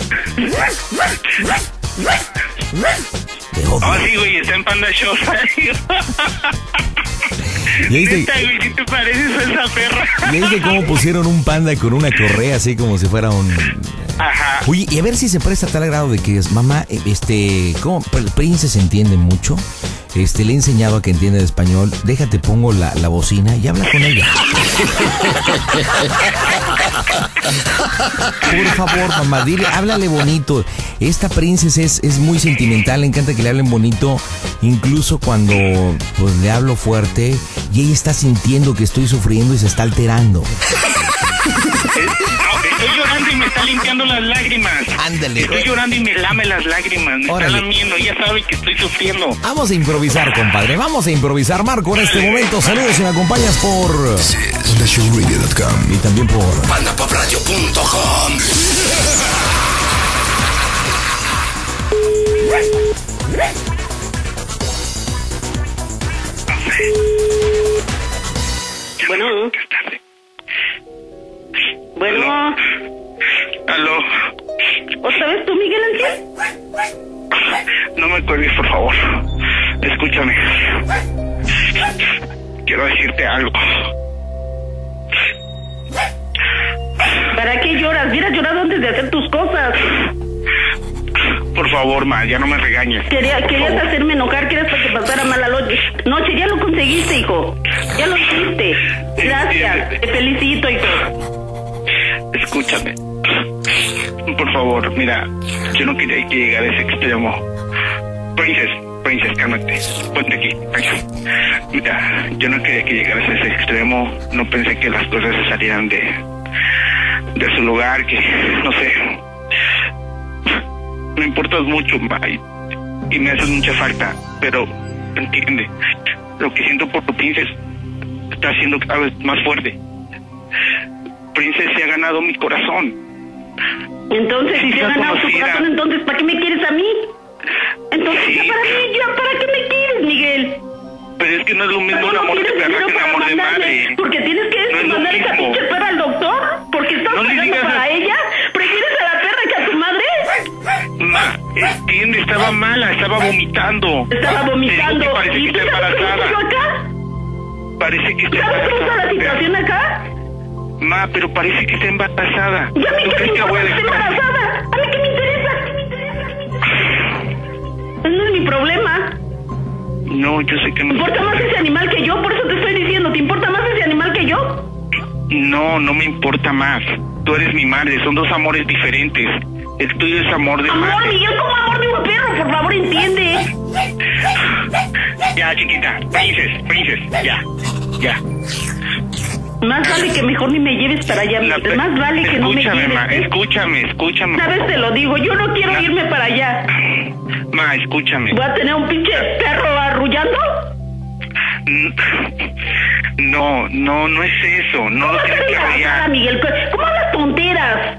Te odio. Oh, sí, güey, está en Panda Show. ¿Ya viste, Neta, güey, si te pareces a esa perra. ¿ya viste cómo pusieron un panda con una correa así como si fuera un... Ajá. Oye, y a ver si se presta a tal grado de que es mamá, este, ¿cómo? Princess entiende mucho. Este, le he enseñado a que entienda de español. Déjate, pongo la, la bocina y habla con ella. Por favor, mamá, dile, háblale bonito. Esta Princess es, es muy sentimental, le encanta que le hablen bonito. Incluso cuando pues le hablo fuerte y ella está sintiendo que estoy sufriendo y se está alterando. Estoy llorando y me está limpiando las lágrimas. Ándale. Estoy llorando y me lame las lágrimas. Me Órale. está lamiendo. Ella sabe que estoy sufriendo. Vamos a improvisar, compadre. Vamos a improvisar, Marco, en este momento. Saludos y me acompañas por... panda show radio punto com Y también por... panda pop radio punto com. Bueno. Bueno. Aló. ¿Otra vez tú, Miguel Ángel? No me cuelgues, por favor. Escúchame. Quiero decirte algo. ¿Para qué lloras? Hubieras llorado antes de hacer tus cosas. Por favor, ma, ya no me regañes. Quería, Por querías favor. hacerme enojar, querías para que pasara mala noche. Noche, ya lo conseguiste, hijo. Ya lo hiciste. Gracias. Te felicito, hijo. Escúchame. Por favor, mira, yo no quería que llegara a ese extremo. Princess, Princess, cálmate. Ponte aquí, venga. Mira, yo no quería que llegaras a ese extremo. No pensé que las cosas se salieran de, de su lugar, que, no sé. Me importas mucho, ma, y, y me haces mucha falta, pero entiende, lo que siento por tu Princess está siendo cada vez más fuerte. Princess se ha ganado mi corazón. Entonces, si Si te ha la ganado tu conociera. corazón, entonces, ¿para qué me quieres a mí? Entonces, Sí. ya para mí, ya, ¿para qué me quieres, Miguel? Pero es que no es lo mismo ¿Cómo un no amor de tienes perra dinero que un para amor de mandarle? madre. Porque tienes que No es lo mandar esa mismo. pinche perra al doctor, porque estás No le pagando digas para a- ella. ¿Prefieres a la perra que a tu madre? Ma, entiende, estaba mala, estaba vomitando. Estaba Te vomitando. digo que parece ¿Y que tú está sabes cómo embarazada. estoy yo acá? Parece que está ¿Sabes cómo está la embarazada. situación acá? Ma, pero parece que está embarazada. ¿Y a mí ¿Tú qué me crees que la voy importa a que esté dejar? embarazada? ¿A mí qué me interesa? ¿Qué me interesa? ¿Qué me interesa? Ese no es mi problema. No, yo sé que ¿Te no. importa más ese animal que yo? Por eso te estoy diciendo, ¿te importa más ese animal que yo? No, no me importa más. Tú eres mi madre, son dos amores diferentes. El tuyo es amor de Amor, madre. Miguel, como amor de un perro, por favor, entiende. Ya, chiquita, Princess, Princess, ya, ya. Más vale que mejor ni me lleves para allá, La Miguel. pe- Más vale que no me escúchame, lleves. ma, ¿eh? escúchame, escúchame. Una vez te lo digo, yo no quiero La- irme para allá. Ma, escúchame. ¿Voy a tener un pinche perro arrullando? No, no, no es eso. No ¿Cómo lo tienes estás que embarazada, arreglar. Miguel? ¿Cómo hablas tonteras?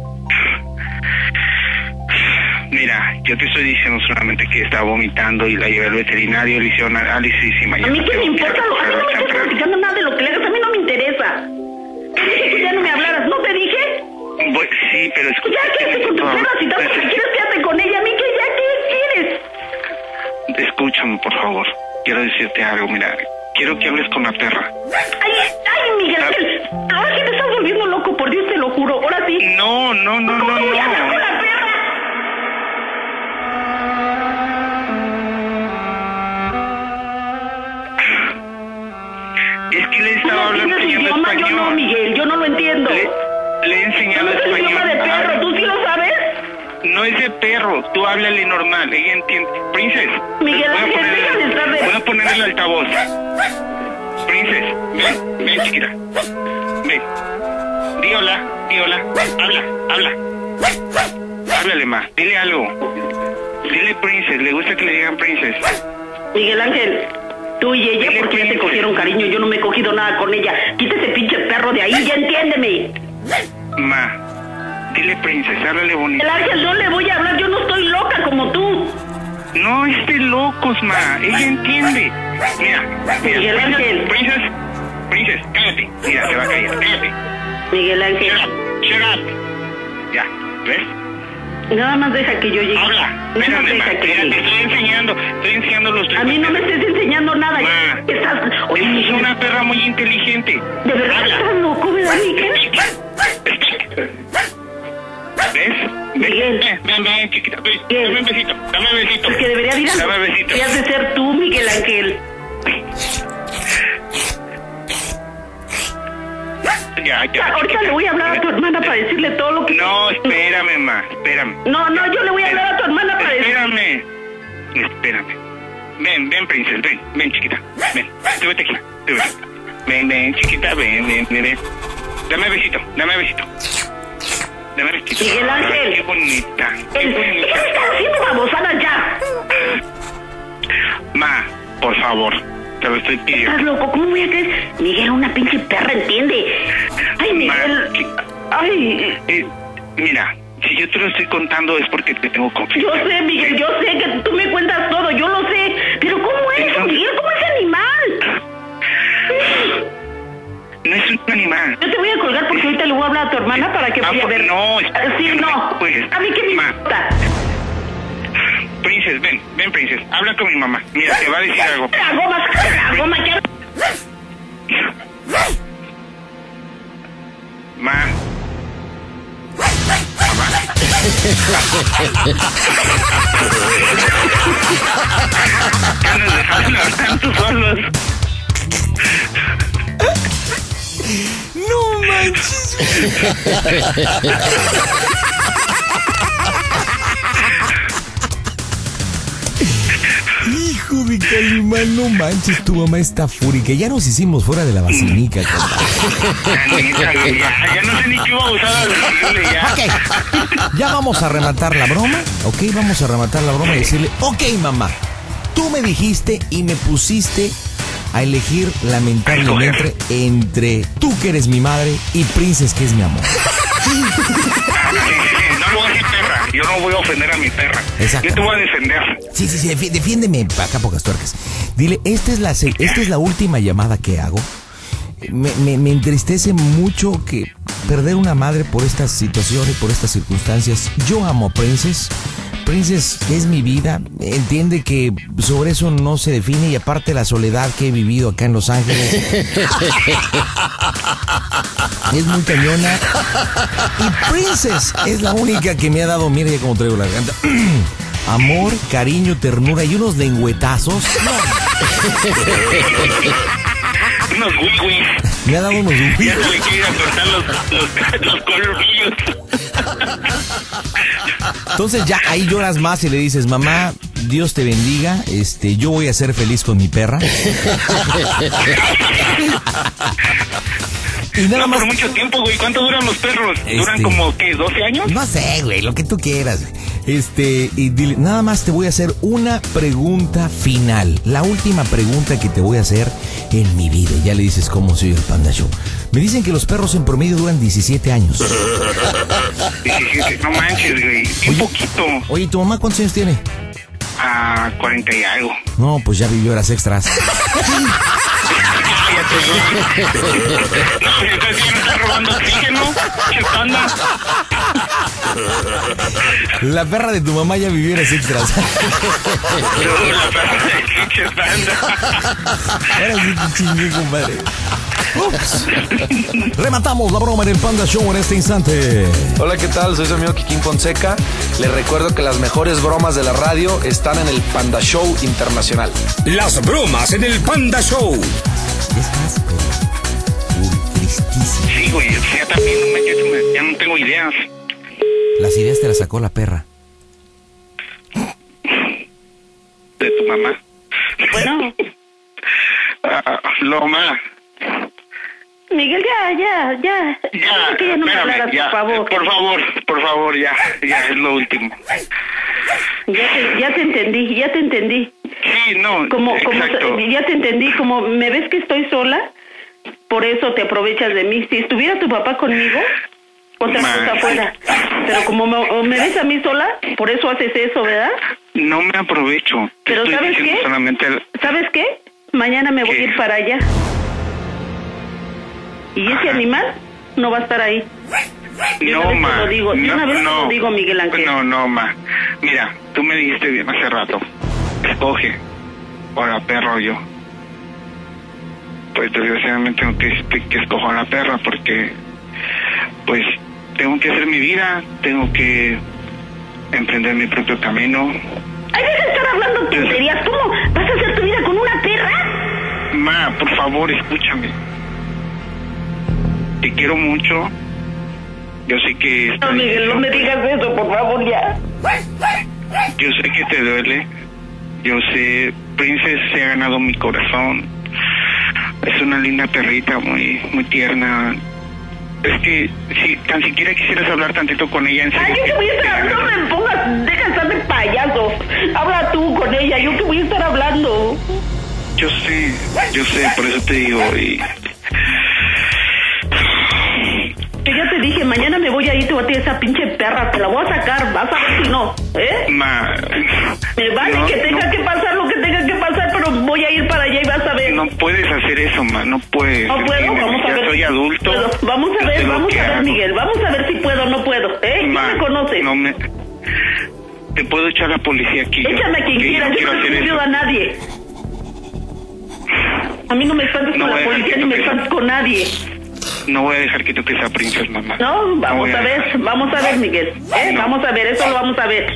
Mira, yo te estoy diciendo solamente que estaba vomitando y la llevé al veterinario, le hicieron análisis y A mañana mí qué tengo me que ir importa, a lo- a mí no me recoger estás a platicando nada de lo que le hagas, a mí no me interesa. Te dije que ya no me hablaras, ¿no te dije? Bueno, sí, pero Ya escucha. quédate con tu por favor. perra, si tanto te quieres, quédate con ella. ¿A mí qué? ¿Ya qué quieres? Escúchame, por favor. Quiero decirte algo, mira. Quiero que hables con la perra. Ay, ay, Miguel Ángel, ahora sí te estás volviendo loco, por Dios te lo juro, ahora sí. No, no, no, ¿Cómo no, voy a hablar con no. la perra? Es que le Tú estaba no hablando entiendes enseñando idioma, yo no, español. Miguel, yo no lo entiendo. Le, le he enseñado No es el español. idioma de perro, ¿tú sí lo sabes? No es de perro, tú háblale normal, ella entiende. Princess, Miguel voy a Ángel, poner, deja de estar de- voy a poner el altavoz. Princess, ven, ven chiquita, ven. Di hola, di hola, habla, habla. háblale, ma, dile algo. Dile Princess, le gusta que le digan Princess. Miguel Ángel, tú y ella, Dile porque ya te Princess. cogieron cariño, yo no me he cogido nada con ella. Quita ese pinche perro de ahí, ya entiéndeme. Ma, dile Princess, háblale bonito. Miguel Ángel, no le voy a hablar, yo no estoy loca como tú. No es de locos, ma, ella entiende. Mira, mira, Miguel Ángel. Princess, Princess, cállate. Mira, se va a callar, cállate. Miguel Shut Ángel, up, shut up. Ya, ¿ves? nada más deja que yo llegue. Habla, Nada más espérame, ma, deja que mira, te llegue. estoy enseñando, estoy enseñando los A mí no me estés enseñando nada. Ma, Estás... Oye, es Miguel, una perra muy inteligente. ¿de verdad Habla. estás loco, verdad, Miguel? ¿Ves? Miguel. Ven, ven, ven, chiquita, ven, Miguel. dame un besito, dame un besito. Es que debería ir a... Dame un besito. Deberías de ser tú, Miguel Ángel. Ya, ya. Ahorita le voy a hablar a tu hermana para decirle todo lo que... No, espérame, ma, espérame. No, no, yo le voy a hablar a tu hermana para decirle... Espérame. Espérame. Ven, ven, princesa, ven, ven, chiquita. Ven, súbete aquí, súbete. Ven, ven, chiquita, ven, ven, ven, ven. Dame besito, dame besito. Dame besito. Miguel Ángel. Ay, qué bonita, qué ¿Qué bonita. estás haciendo, babosadas ya? Ma, por favor, te lo estoy pidiendo. ¿Estás loco? ¿Cómo voy a creer? Miguel, una pinche perra, ¿entiende? Ay, Miguel... Ay... Eh, mira, si yo te lo estoy contando es porque te tengo confianza. Yo sé, Miguel, yo sé que tú me cuentas todo, yo lo sé. Pero ¿cómo es, Entonces- Miguel? ¿Cómo es animal? No es un animal. Yo te voy a colgar porque ahorita le voy a hablar a tu hermana para que vaya a ver. No, Ah, sí, no. pues, A mí que me ma. importa. Princess, ven, ven, Princess. Habla con mi mamá. Mira, te va a decir algo. La goma, la goma, ya. Ma. Ya nos dejamos tanto solos. No manches. Hijo de Calimán, no manches, tu mamá está fúrica. Ya nos hicimos fuera de la basinica, compadre. Ya, neta, güey, ya, ya no sé ni qué iba a usar a decirle ya. Ok, ya vamos a rematar la broma. Ok, vamos a rematar la broma y decirle, ok, mamá, tú me dijiste y me pusiste a elegir lamentablemente entre tú que eres mi madre y Princess que es mi amor. Sí, sí, sí, no lo voy a decir perra. Yo no voy a ofender a mi perra. Exacto. Yo te voy a defender. Sí, sí, sí, defi- defiéndeme acá pocas tuercas. Dile, esta es la se- esta es la última llamada que hago. Me, me, me entristece mucho que perder una madre por esta situación y por estas circunstancias. Yo amo a Princess. Princess es mi vida. Entiende que sobre eso no se define y aparte la soledad que he vivido acá en Los Ángeles. Es muy cañona. Y Princess es la única que me ha dado, mira ya cómo traigo la garganta. Amor, cariño, ternura y unos lengüetazos. Unos wiwis. Me ha dado unos Ya lengüetazos. se le quieren cortar los, los, los colmillos. Entonces ya ahí lloras más y le dices, mamá, Dios te bendiga, este, yo voy a ser feliz con mi perra. Y nada No más. por mucho tiempo, güey. ¿Cuánto duran los perros? ¿Duran Este- como, qué, doce años? No sé, güey, lo que tú quieras. Este, y dile, nada más te voy a hacer una pregunta final. La última pregunta que te voy a hacer en mi vida. Ya le dices cómo soy el Panda Show. Me dicen que los perros en promedio duran diecisiete años. diecisiete, no manches, güey. Un poquito. Oye, ¿tu mamá cuántos años tiene? A cuarenta y algo. No, pues ya vivió horas extras. Cállate, güey. Entonces ya no está robando oxígeno, chupanda. La perra de tu mamá ya vivió horas extras. La perra de chupanda. Ahora sí te chingué, compadre. Ups. Rematamos la broma en el Panda Show en este instante. Hola, ¿qué tal? Soy su amigo Kikín Fonseca. Les recuerdo que las mejores bromas de la radio están en el Panda Show Internacional. Las bromas en el Panda Show. Ya estás, pero... Uy, tristísimo. Sí, güey. Ya también, no me- ya se me- ya no tengo ideas. Las ideas te las sacó la perra. De tu mamá. Bueno, Ah, Loma. Miguel, ya, ya, ya. Ya, Que ya no me espérame, hablaras, ya, por favor. por favor, por favor, ya, ya, es lo último. Ya te, ya te entendí, ya te entendí. Sí, no, Como, como, exacto. ya te entendí, como me ves que estoy sola, por eso te aprovechas de mí. Si estuviera tu papá conmigo, otra Ma. cosa fuera. Pero como me, me ves a mí sola, por eso haces eso, ¿verdad? No me aprovecho. Te Pero estoy ¿sabes diciendo qué? solamente... ¿Sabes qué? Mañana me voy ¿Qué? a ir para allá. Y ese animal no va a estar ahí. De No, una vez ma. te lo digo, de no, una vez te no. lo digo, Miguel Ángel. No, no, ma. Mira, tú me dijiste bien hace rato. Escoge. Ahora, perro o yo. Pues desgraciadamente tengo que, que escojo a la perra porque, pues, tengo que hacer mi vida, tengo que emprender mi propio camino. Ay, deja de estar hablando tonterías. ¿Cómo vas a hacer tu vida con una perra? Ma, por favor, escúchame. Te quiero mucho. Yo sé que... No, Miguel, no me digas eso, por favor, ya. Yo sé que te duele. Yo sé, Princess se ha ganado mi corazón. Es una linda perrita, muy muy tierna. Es que si tan siquiera quisieras hablar tantito con ella, en serio. Ay, yo que voy a estar, no me pongas, deja de estar de payaso. Habla tú con ella, yo que voy a estar hablando. Yo sé, yo sé, por eso te digo. Y... Que ya te dije, mañana me voy a ir, te voy a tirar esa pinche perra, te la voy a sacar, vas a ver si no, ¿eh? Ma... Me vale no, que tenga no, que pasar lo que tenga que pasar, pero voy a ir para allá y vas a ver. No puedes hacer eso, ma, no puedes. No puedo, Entiéndeme, vamos a ya ver. soy adulto. Puedo. Vamos a yo ver, sé lo vamos que a ver, hago. Miguel, vamos a ver si puedo o no puedo, ¿eh? ¿Quién Ma, me conoce? no me... Te puedo echar a la policía aquí. Échame a quien que quieras, no yo quiero no hacer he eso. miedo a nadie. A mí no me espantes No con voy la a dejar policía que ni me toques a- espantes con nadie. No voy a dejar que toques a Princess, mamá. No, vamos voy a ver, dejar. vamos a ver, Miguel. ¿eh? No. Vamos a ver, eso lo vamos a ver.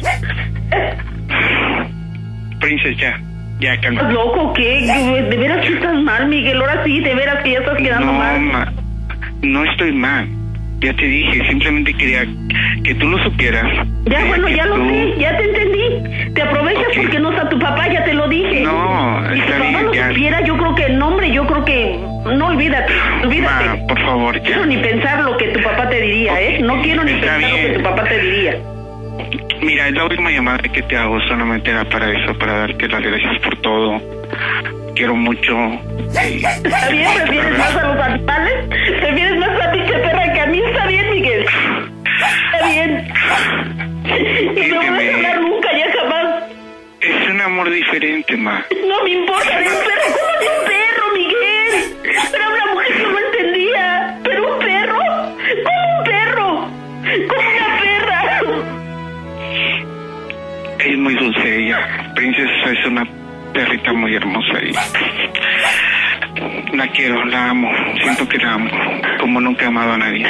Princess, ya. Ya, ¿Estás calma. loco o qué? De veras que estás mal, Miguel. Ahora sí, de veras que ya estás quedando No, mal. ma, no estoy mal. Ya te dije, simplemente quería que tú lo supieras. Ya, Eh, bueno, que ya lo tú- sé, ya te entendí. Te aprovechas Ok. porque no está tu papá, ya te lo dije. No, Si tu está papá bien, lo ya. supiera, yo creo que, no, hombre, yo creo que... No, olvídate, olvídate. Ma, por favor, ya. Quiero ni pensar lo que tu papá te diría, ¿eh? No quiero ni Está pensar lo bien. que tu papá te diría. Mira, es la última llamada que te hago, solamente era para eso, para darte las gracias por todo. Quiero mucho. Y... ¿Está bien? ¿Prefieres más a los animales? ¿Prefieres más a la pinche perra que a mí? Está bien, Miguel. Está bien. Y no me vas a hablar nunca, ya jamás. Es un amor diferente, ma. No me importa de un perro. ¿Cómo de un perro, Miguel? Era una mujer que no entendía. ¿Pero un perro? ¿Cómo un perro? ¿Cómo una perra? Es muy dulce ella. Princesa es una perrita muy hermosa y la quiero, la amo. Siento que la amo, como nunca he amado a nadie.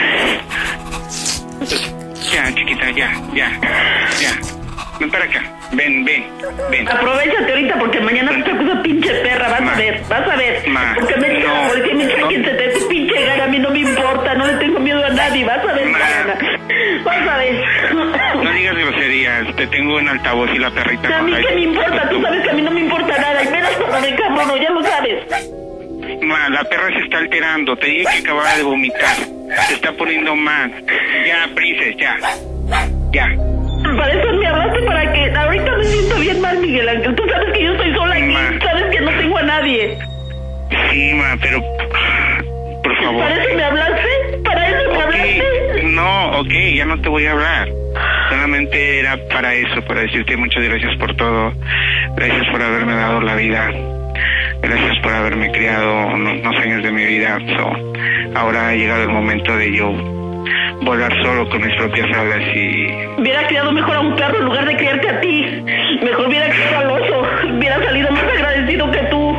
Ya, chiquita, ya, ya, ya. Ven para acá. Ven, ven, ven. Aprovechate ahorita porque mañana te saco esa pinche perra. Vas Ma. a ver, vas a ver. Ma. Porque me dice No. la policía, me dice No. que se te dé tu pinche gana. A mí no me importa, no le tengo miedo a nadie. Vas a ver Ma. mañana. Vas a ver. No digas groserías. Te tengo en altavoz y la perrita. A mí con la- qué me importa, tú sabes que a mí no me importa nada. Y menos cuando me cabrono, ya lo sabes. Ma, la perra se está alterando. Te dije que acababa de vomitar. Se está poniendo mal. Ya, Princess, ya. Ya. Para eso me hablaste, para que ahorita me siento bien mal, Miguel Ángel. Tú sabes que yo estoy sola aquí, Ma. sabes que no tengo a nadie. Sí, ma, pero... Por favor. ¿Para eso me hablaste? ¿Para eso me Ok, hablaste? no, ok, ya no te voy a hablar. Solamente era para eso, para decirte muchas gracias por todo. Gracias por haberme dado la vida. Gracias por haberme criado unos, unos años de mi vida. So, ahora ha llegado el momento de yo volar solo con mis propias alas y... Hubiera criado mejor a un perro en lugar de criarte a ti. Mejor hubiera criado al oso. Hubiera salido más agradecido que tú.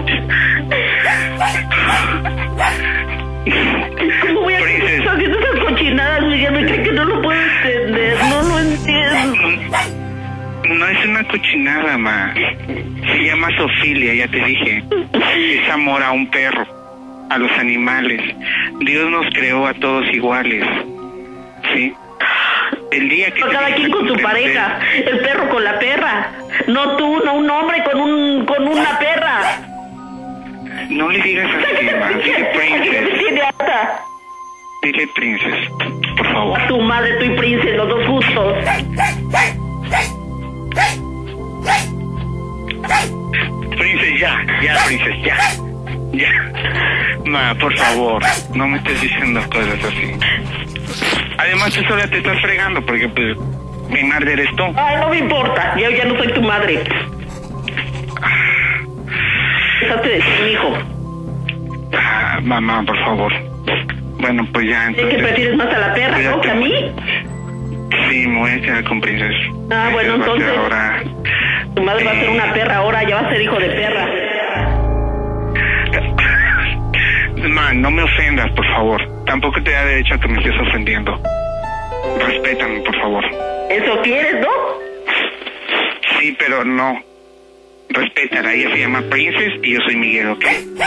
¿Cómo voy a Princess. estar haciendo esas cochinadas, Miguel? Me cree que no lo puedo entender. No lo entiendo. No es una cochinada, ma. Se llama zoofilia, ya te dije. Es amor a un perro, a los animales. Dios nos creó a todos iguales. ¿Sí? El día que... Cada quien con su pareja. El perro con la perra. No tú, no un hombre con un con una perra. No le digas así, ma. Dile princess. Me tiene harta. Dile princess, por favor. A tu madre, tú y princess, los dos justos. Princess, ya, ya, princess, ya. Ya. Ma, por favor, no me estés diciendo cosas así. Además, tú sola te estás fregando porque, pues, mi madre eres tú. Ay, no me importa. Yo ya no soy tu madre. Dejaste de ser mi hijo. Ah, mamá, por favor. Bueno, pues ya, entonces... ¿Es que prefieres más a la perra, pues no, que a mí? Sí, me voy a quedar con princess. Ah, bueno, Ella va a ser entonces... ahora... Tu madre va a ser una perra ahora, ya va a ser hijo de perra. Ma, no me ofendas, por favor. Tampoco te da derecho a que me estés ofendiendo. Respétame, por favor. ¿Eso quieres, no? Sí, pero no. Respétala, ella se llama Princess y yo soy Miguel, ¿ok?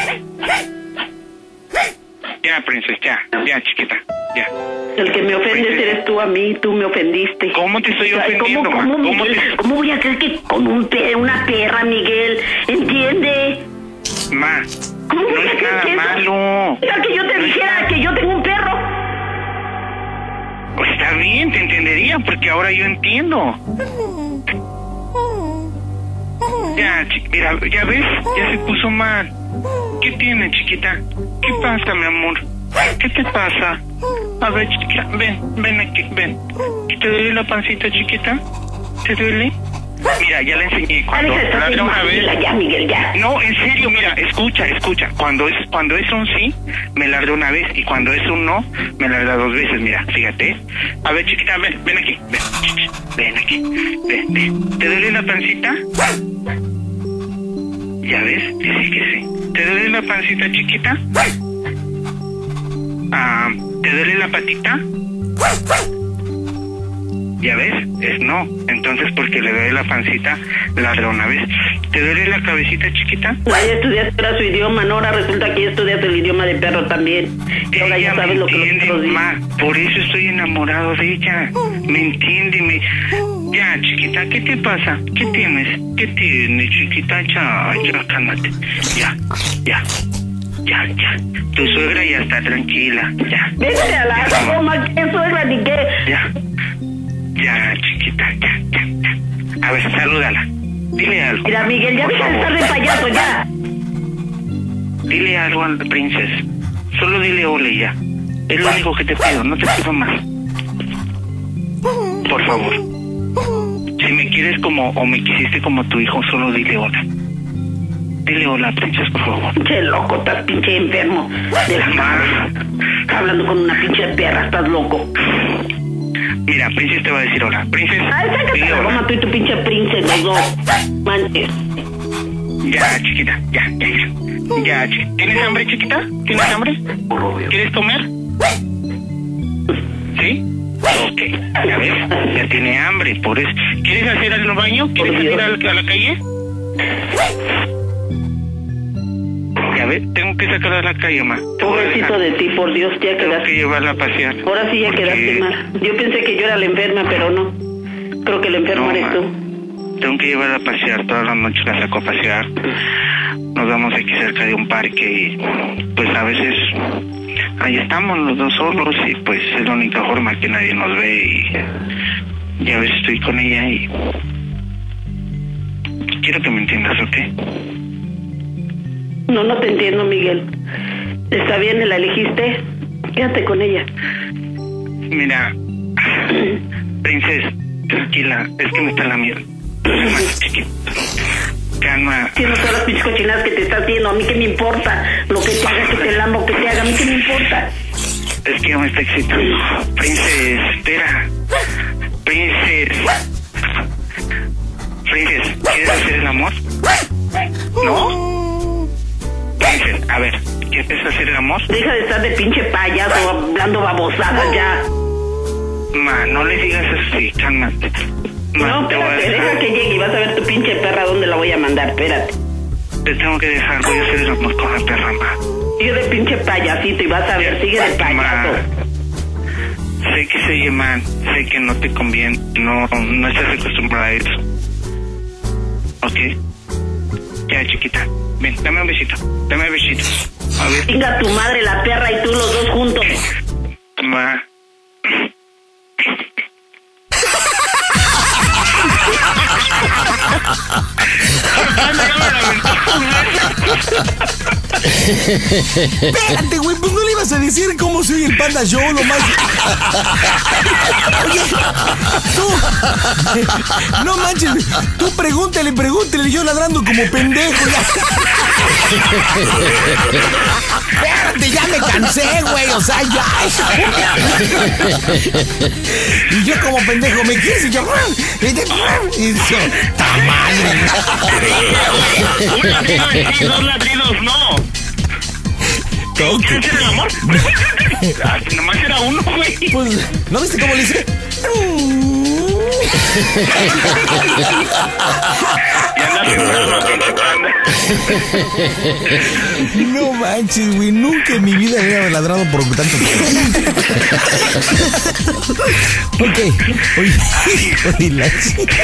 Ya, Princess, ya, ya, chiquita, ya. El que me ofendes Princess. eres tú a mí, tú me ofendiste. ¿Cómo te estoy O sea, ofendiendo, ¿cómo, ma? cómo, ¿Cómo Miguel? te... ¿Cómo voy a creer que con un pe una perra, Miguel? ¿Entiende? Ma, ¿Cómo no voy a es creer nada que eso? malo. ¿Qué tal que yo te No es dijera nada- que yo tengo un perro? Pues está bien, te entendería, porque ahora yo entiendo. Ya, chi- mira, ya ves, ya se puso mal. ¿Qué tiene, chiquita? ¿Qué pasa, mi amor? ¿Qué te pasa? A ver, chiquita, ven, ven aquí, ven. ¿Te duele la pancita, chiquita? ¿Te duele? Mira, ya le enseñé. Cuando Deja de estar ladra una vez... mamila ya, Miguel, ya. No, en serio, mira, escucha, escucha. Cuando es cuando es un sí, me ladra una vez. Y cuando es un no, me ladra dos veces. Mira, fíjate. A ver, chiquita, ven, ven aquí. Ven, ven aquí. Ven, ven. ¿Te duele la pancita? Ya ves, dice que sí. ¿Te duele la pancita, chiquita? Ah, ¿te duele la patita? Ya ves, es no. Entonces, porque le duele la pancita, ladra una vez. ¿Te duele la cabecita, chiquita? Ahí estudiaste era su idioma, ¿no? Ahora resulta que ya estudiaste el idioma de perro también. Y ahora ya Ella me sabes lo que los entiende, perros dicen. ma. Por eso estoy enamorado de ella. Me entiende, me... Ya, chiquita, ¿qué te pasa? ¿Qué tienes? ¿Qué tienes, chiquita? Ya, ya, cálmate. Ya, ya, ya, ya. Tu suegra ya está tranquila. Ya, Vete a la goma, ¿qué suegra ni qué? ya. Ya, chiquita, ya, ya, ya. A ver, salúdala. Dile algo. Mira, Miguel, ya por deja de favor. estar de payaso, ya. Dile algo a la princesa. Solo dile hola y ya. Es lo único que te pido, no te pido más. Por favor. Si me quieres como o me quisiste como tu hijo, solo dile hola. Dile hola, princesa, por favor. Pinche loco, estás pinche enfermo de la madre. Hablando con una pinche perra, estás loco. Mira, princesa te va a decir hola. Princesa, Ay, sácate dile la hola. goma tú y tu pinche princesa, los dos. Manches. Ya, chiquita, ya, ya, ya. Ya, chi- ¿Tienes hambre, chiquita? ¿Tienes hambre? ¿Quieres comer? ¿Sí? Ok, ya ves, ya tiene hambre, por eso. ¿Quieres hacer el baño? ¿Quieres salir a la, a la calle? Ya ves, tengo que sacarla a la calle, ma. Te voy a Pobrecito dejar. de ti, por Dios, ya Tengo que quedaste. llevarla a pasear. Ahora sí ya Porque- quedaste mal. Yo pensé que yo era la enferma, pero no. Creo que la enferma No, eres ma. tú. Tengo que llevarla a pasear, todas las noches la saco a pasear. Nos vamos aquí cerca de un parque y pues a veces ahí estamos los dos solos y pues es la única forma que nadie nos ve y, y a veces estoy con ella y quiero que me entiendas, ¿ok? No, no te entiendo, Miguel. Está bien, la elegiste. Quédate con ella. Mira, princesa, tranquila, es que me está lamiendo. Calma, chiquito. Calma. Haciendo todas las pinches cochinadas que te está haciendo. A mí qué me importa. Lo que te haga, que te lamo, que te haga. A mí qué me importa. Es que ya me está excitando. Princesa, espera. Princesa. Princesa, ¿quieres hacer el amor? ¿No? Princesa, a ver, ¿quieres hacer el amor? Deja de estar de pinche payaso hablando babosadas ya. Ma, no le digas así, cálmate. Ma, No, te voy a espérate, deja dejar. que llegue y vas a ver tu pinche perra dónde la voy a mandar. Espérate. Te tengo que dejar, voy a hacer el amor con la perra, ma. Sigue de pinche payasito y vas a ver, sigue de payaso. Ma, sé que se oye mal, sé que no te conviene, no, no estás acostumbrada a eso. ¿Ok? Ya, chiquita. Ven, dame un besito. Dame un besito. A ver. Venga tu madre, la perra y tú los dos juntos. Ma. Espérate, güey, pues no le ibas a decir cómo soy el Panda Show, lo más... Oye, tú, no manches, tú pregúntale, pregúntale, yo ladrando como pendejo, ya. Espérate, ya me cansé, güey, o sea, ya. Y yo como pendejo, ¿me quieres? Y yo... Y yo, ¡ta madre! Un ladrido sí, dos ladridos no. ¿Quieres hacer el amor? Ah, nomás era uno, güey. Pues, ¿no viste cómo le hice? Y andas No manches, güey, nunca en mi vida había ladrado por tanto tiempo. Ok, oye, oye, la chica.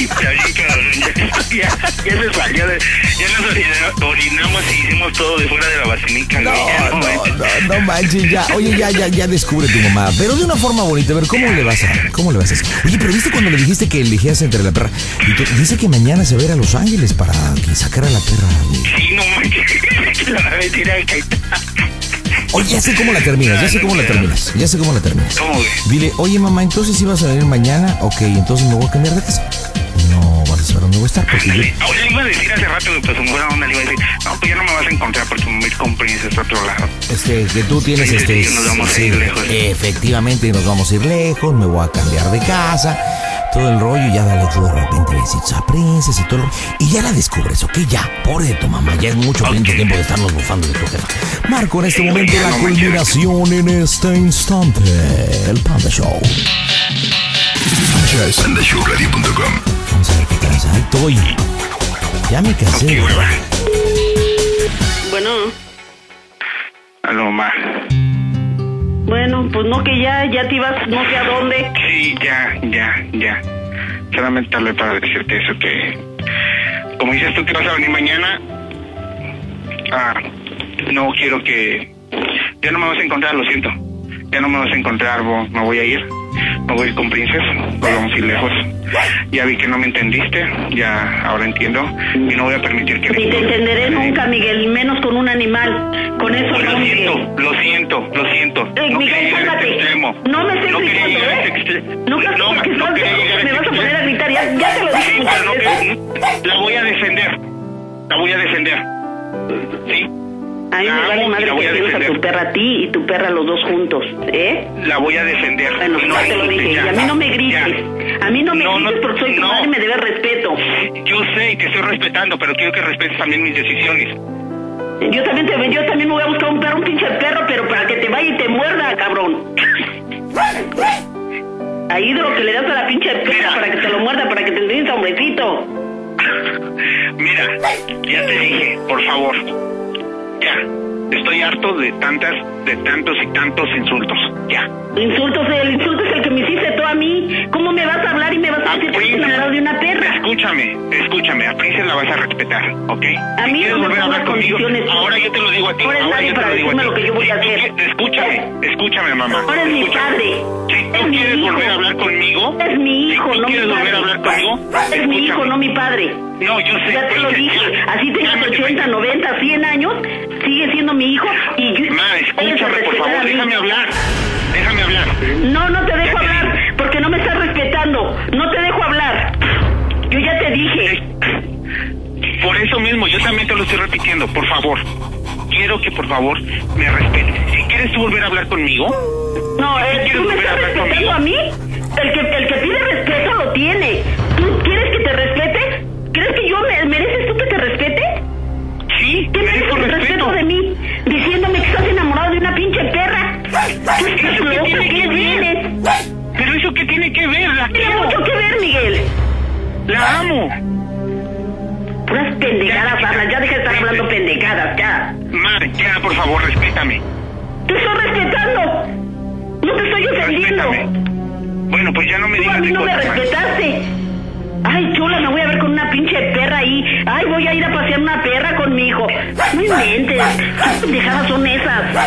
Ya, ya nos valió, ya nos orinamos y hicimos todo de fuera de la vacinica. No, no, no, no manches, ya, oye, ya, ya, ya descubre tu mamá, pero de una forma bonita, a ver, ¿cómo le vas a, cómo le vas a hacer? Oye, pero ¿viste cuando le dijiste que elegías entre la perra? Y tú, dice que mañana se va a ir a Los Ángeles para que sacara a la perra. Sí, no manches, la mentira de Caetano. Oye, ya sé cómo la terminas, ya sé cómo la terminas, ya sé cómo la terminas. ¿Cómo, güey? Dile, oye, mamá, entonces si vas a venir mañana, ok, entonces me voy a cambiar de casa. No vas a saber dónde voy a estar porque yo... Ahora le iba a decir hace rato, pues un buena onda le iba a decir, no, pues ya no me vas a encontrar porque me voy a ir con Princess a otro lado. Este, que tú tienes Sí, este... sí, nos vamos a sí, ir lejos. Efectivamente, nos vamos a ir lejos, me voy a cambiar de casa, todo el rollo, ya dale tú de repente besitos a Princess y todo el rollo, y ya la descubres, ¿ok? Ya, pobre de tu mamá, ya es mucho Okay. tiempo de estarnos bufando de tu jefa. Marco, en este Sí, momento ya la no manches. culminación en este instante, el Panda Show. panda show radio punto com. Vamos a ver qué tranza. Ahí estoy. Ya me cansé, Ok, ¿verdad? Bueno, Aló, ma. bueno, pues no que ya, ya te ibas no sé a dónde. Sí, ya, ya, ya. Solamente hablé para decirte eso, que... Como dices tú que vas a venir mañana... Ah, no quiero que... Ya no me vas a encontrar, lo siento. Ya no me vas a encontrar, bo, me voy a ir. Me voy a ir con Princess, nos vamos a ir lejos. Ya vi que no me entendiste, ya ahora entiendo. Y no voy a permitir que... Ni te entenderé nunca, Miguel, y menos con un animal. Con eso Lo no me... siento, lo siento, lo siento. Eh, No Miguel, quería llegar a este cálmate. extremo. No me estés No quería gritando, llegar a ¿eh? este extremo. No, no, No, porque no estás- quería llegar a me este vas a poner a extremo. gritar, ya, ya te lo dije Sí, muchas pero no veces. que... La voy a defender. La voy a defender. ¿Sí? A mí me La vale amo y madre la voy que a tienes a defender. tu perra a ti y tu perra los dos juntos, ¿eh? La voy a defender. Bueno, Y no ya te lo grites, dije, ya. y a mí no me grites. Ya. A mí no me No, no, grites porque soy tu no. madre y me debes respeto. Yo sé y te estoy respetando, pero quiero que respetes también mis decisiones. Yo también te yo también me voy a buscar un perro, un pinche perro, pero para que te vaya y te muerda, cabrón. Ahí de lo que le das a la pinche perra Mira. para que te lo muerda, para que te enseñes hombrecito. Mira, ya te dije, por favor. Ya. Estoy harto de tantas, de tantos y tantos insultos. Ya. Insultos, el insulto es el que me hiciste tú a mí. ¿Cómo me vas a hablar y me vas a A decir que estás Princess, enamorado de una perra? Escúchame, escúchame, a Princess la vas a respetar, ¿ok? A mí Si quieres no me volver a hablar pongas conmigo, condiciones. ahora yo te lo digo a ti, No eres ahora nadie yo te para lo digo a ti. decirme lo que yo voy a Si tú hacer. qui- Escúchame, escúchame, mamá. No eres mi escúchame. padre. Si Es tú mi quieres hijo. volver a hablar conmigo, Es mi hijo, si tú no mi quieres padre. volver a hablar conmigo, Es mi hijo, escúchame. no mi padre. No, yo sé. Ya te lo Princess, dije, ya. así tengas Cálmate, ochenta, noventa, cien años, sigue siendo mi hijo y yo... Ma, debes de escúchame, por respetar a favor, mí. déjame hablar. Déjame hablar. No, no te dejo Ya te hablar, dije. porque no me estás respetando. No te dejo hablar. Yo ya te dije. Por eso mismo, yo también te lo estoy repitiendo, por favor. Quiero que por favor me respetes. Si quieres tú volver a hablar conmigo, No, ¿Sí eh, quieres ¿tú me volver a estás hablar respetando conmigo? a mí? El que, el que pide respeto lo tiene. ¿Tú quieres que te respete? ¿Crees que yo me, mereces tú que te respete? sí, ¿Qué mereces merezco el respeto. respeto de mí? Diciéndome que estás enamorado de una pinche perra. ¿Tú estás ¿Eso qué loco? tiene ¿Qué que ver? tienes? Pero eso qué tiene que ver, la Tiene quiero, mucho que ver, Miguel. la amo. Puras pendejadas Ya, hablas. Ya deja de estar vete. hablando pendejadas, ya. Mar, ya, por favor, respétame. Te estoy respetando. No te estoy ofendiendo. Respétame. Bueno, pues ya no me Tú a digas mí de no me cosas más. respetaste. Ay, chula, me voy a ver con una pinche perra ahí. Ay, voy a ir a pasear una perra con mi hijo. No inventes. ¿Qué pendejadas son esas?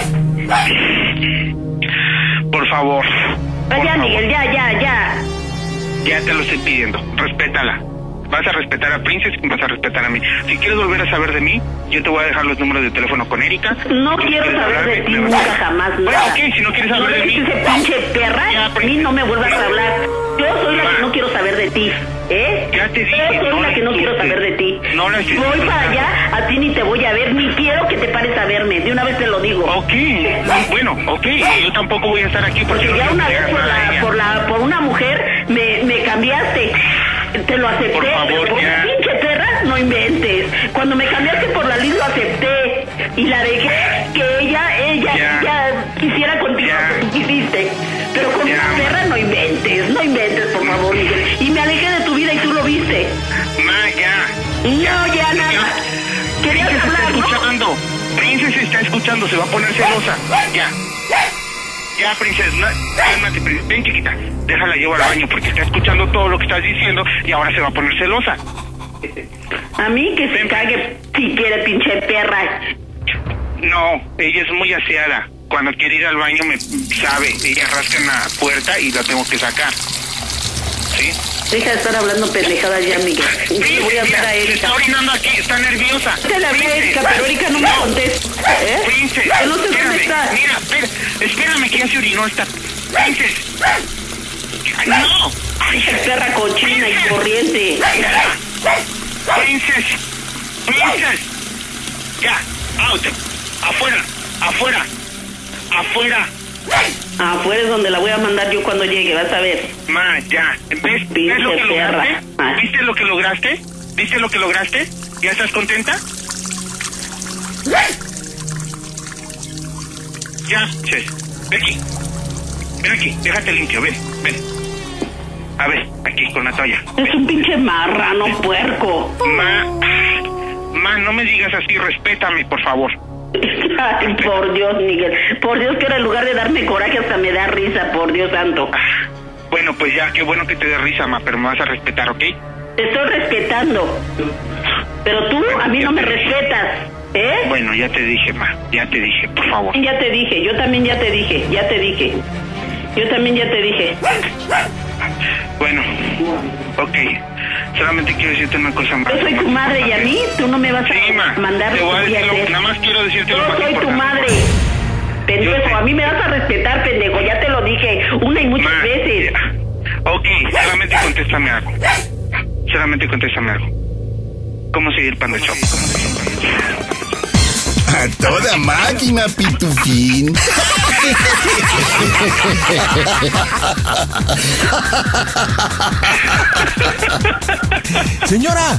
Por favor. Ah, por ya, favor. Miguel, ya, ya, ya. Ya te lo estoy pidiendo. Respétala. Vas a respetar a Princess y vas a respetar a mí. Si quieres volver a saber de mí, yo te voy a dejar los números de teléfono con Erika. No Si quiero quieres saber hablarme, de ti me vas nunca, a- jamás, Bueno, nada. ok, si no quieres hablar No de le mí. dices ese pinche perra, Ya, a mí no me vuelvas a hablar. Yo soy la que no quiero saber de ti, ¿eh? Ya te dije, Yo soy no la la que no quiero insultes. saber de ti. No la insultes. Voy para allá, a ti ni te voy a ver, ni quiero que te pares a verme. De una vez te lo digo. Ok, bueno, ok, yo tampoco voy a estar aquí porque Porque no ya quiero una vez pegar por nada a la, ella. por la, por una mujer me, me cambiaste. Te lo acepté, Por favor, pero por ya. una pinche perra, no inventes. Cuando me cambiaste por la Liz lo acepté y la dejé que ella, ella, Ya. ella quisiera contigo Ya. lo que tú quisiste. Pero con Ya. una perra no inventes, no inventes, por favor, Miguel. Y me alejé de tu vida y tú lo viste. Ma, ya. No, ya nada. Querías Princess está hablar, ¿no? escuchando. Princess está escuchando, se va a poner celosa. Ya. Ya, Princess, no, cálmate, Princess. Ven, chiquita. Déjala llevar al baño porque está escuchando todo lo que estás diciendo y ahora se va a poner celosa. A mí que se cague si quiere, pinche perra. No, ella es muy aseada. Cuando quiere ir al baño me sabe. Ella rasca en la puerta y la tengo que sacar. ¿Sí? Deja de estar hablando pendejadas ya, Miguel. Yo le voy a Mira, hablar a se Erika. está orinando aquí, está nerviosa. Te la hablé a Erika, pero Erika no me contesta. ¿Eh? Princess, Que no sé dónde espérame, está. mira, espera, espérame que ya se orinó esta. Princess. Ay, no. Ay, Perra cochina y corriente. Princess, Princess. Ya, out. Afuera, afuera, afuera. Afuera es donde la voy a mandar yo cuando llegue, vas a ver. Ma, ya. ¿Ves, ¿Ves lo que Pinche perra. lograste? Ah. ¿Viste lo que lograste? ¿Viste lo que lograste? ¿Ya estás contenta? Ya, Chess. Ven aquí. Ven aquí, déjate limpio, ven, ven. A ver, aquí, con la toalla. Es un pinche marrano puerco. Ma, ma, no me digas así, respétame, por favor. Ay, por Dios, Miguel. Por Dios, que ahora en lugar de darme coraje hasta me da risa, por Dios santo. Bueno, pues ya, qué bueno que te dé risa, ma, pero me vas a respetar, ¿ok? Te estoy respetando. Pero tú a mí no me respetas, ¿eh? Bueno, ya te dije, ma, ya te dije, por favor. Ya te dije, yo también ya te dije, ya te dije. Yo también ya te dije. Bueno, ok. Solamente quiero decirte una cosa más. Yo soy tu madre y a mí tú no me vas Sí, ma, a mandar te lo voy a que voy a decir lo- hacer. nada más quiero decirte lo Yo más soy tu importante. madre. Yo sé. Pendejo, a mí me vas a respetar, pendejo, ya te lo dije una y muchas Ma, veces. Ok, solamente contéstame algo. Solamente contéstame algo. ¿Cómo sigue el Panda Show? A toda máquina, Pitufín. Señora.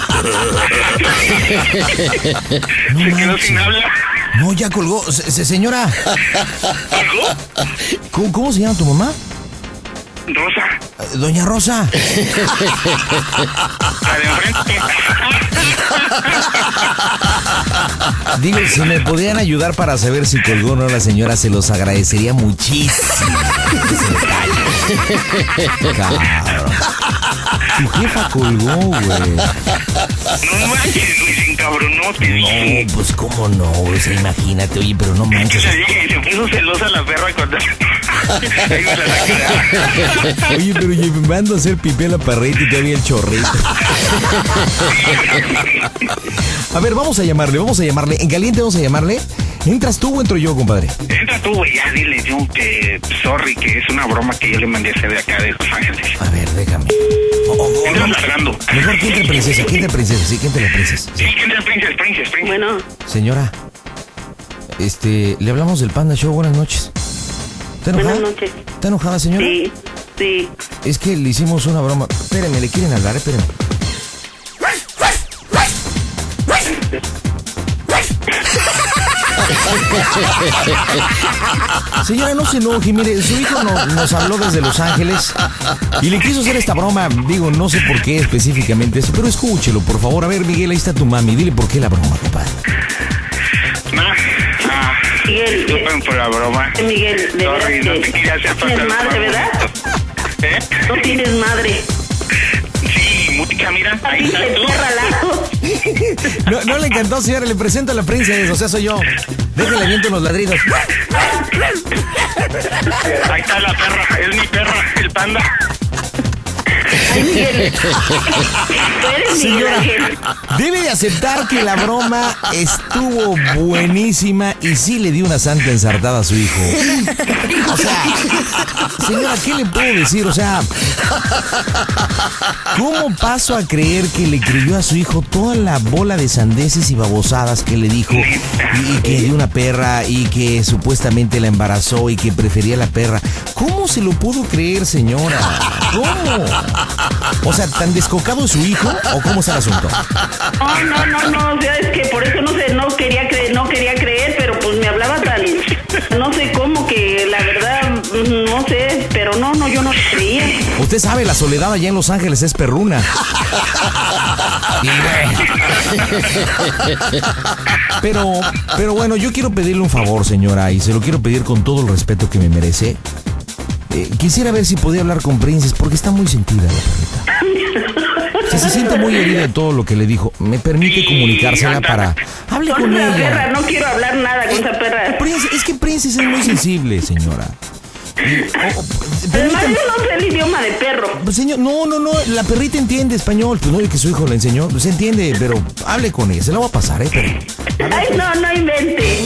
No ¿Se quedó manches. sin habla? No, ya colgó. Se- se- señora, ¿Algo? ¿cómo, cómo se llama tu mamá? Rosa, Eh, Doña Rosa. la de enfrente. Digo, si me podían ayudar para saber si colgó o no la señora, se los agradecería muchísimo. Cabrón. Tu jefa colgó, güey. No manches, güey, se encabronó, te dije. No, pues cómo no, güey. O sea, imagínate, oye, pero no Que manches. te dije, se puso celosa la perra cuando... Ahí me la saqué. Oye, pero yo me mando a hacer pipí a la parrita y todavía el chorrito. A ver, vamos a llamarle, vamos a llamarle. En caliente vamos a llamarle. ¿Entras tú o entro yo, compadre? Entra tú, güey, ya dile yo que... Sorry, que es una broma que yo le mandé a hacer de acá de Los Ángeles. A ver, déjame. Oh, oh, oh, Entra vamos. largando. Mejor que entre princesa, que entre princesa, sí, que entre la princesa. Sí, que entra Princess, Princess, Princess. Bueno, Señora, este, le hablamos del Panda Show, buenas noches. ¿Está enojada? buenas noches. ¿Está enojada, señora? Sí, sí. Es que le hicimos una broma. Espérenme, ¿le quieren hablar? Espérenme. Señora, no se enoje, mire, su hijo no- nos habló desde Los Ángeles y le quiso hacer esta broma. Digo, no sé por qué específicamente eso, pero escúchelo, por favor. A ver, Miguel, ahí está tu mami. Dile por qué la broma, compadre. Ma, ah, Miguel, disculpen por la broma. Miguel, de Sorry, verdad no que te quería hacer pasar tienes madre, mal ¿verdad? momento. ¿Eh? No tienes madre. Sí, mucha, mira, ahí Pinche estás tú. perra lazo. No, no le encantó, señora, le presento a la princesa, o sea, soy yo. Déjale viento unos ladridos. Ahí está la perra, es mi perra, el panda. Ay, Miguel. Tú eres Miguel Señora, Ángel. debe de aceptar que la broma estuvo buenísima y sí le dio una santa ensartada a su hijo. O sea, señora, ¿qué le puedo decir? O sea, ¿cómo paso a creer que le creyó a su hijo toda la bola de sandeces y babosadas que le dijo? Y, y que de una perra y que supuestamente la embarazó y que prefería la perra. ¿Cómo se lo pudo creer, señora? ¿Cómo? O sea, ¿tan descocado es su hijo o cómo está el asunto? No, no, no, no, o sea, es que por eso no sé, no quería creer, no quería creer, pero pues me hablaba tan, no sé cómo, que la verdad, no sé, pero no, no, yo no creía. Usted sabe, la soledad allá en Los Ángeles es perruna. Y bueno. Pero, pero bueno, yo quiero pedirle un favor, señora, y se lo quiero pedir con todo el respeto que me merece. Eh, quisiera ver si podía hablar con Princess, porque está muy sentida la perrita. O sea, se siente muy herida de todo lo que le dijo. ¿Me permite comunicársela para... Hable con, Con esa ella. perra, no quiero hablar nada con esa perra. Princess, es que Princess es muy sensible, señora. Y, oh, oh, Además, permítame- yo no sé el idioma de perro. Pues, señor, no, no, no, la perrita entiende español. Pues no es que su hijo le enseñó, pues entiende, pero hable con ella, se la va a pasar, ¿eh? Pero... Ay, no, no invente.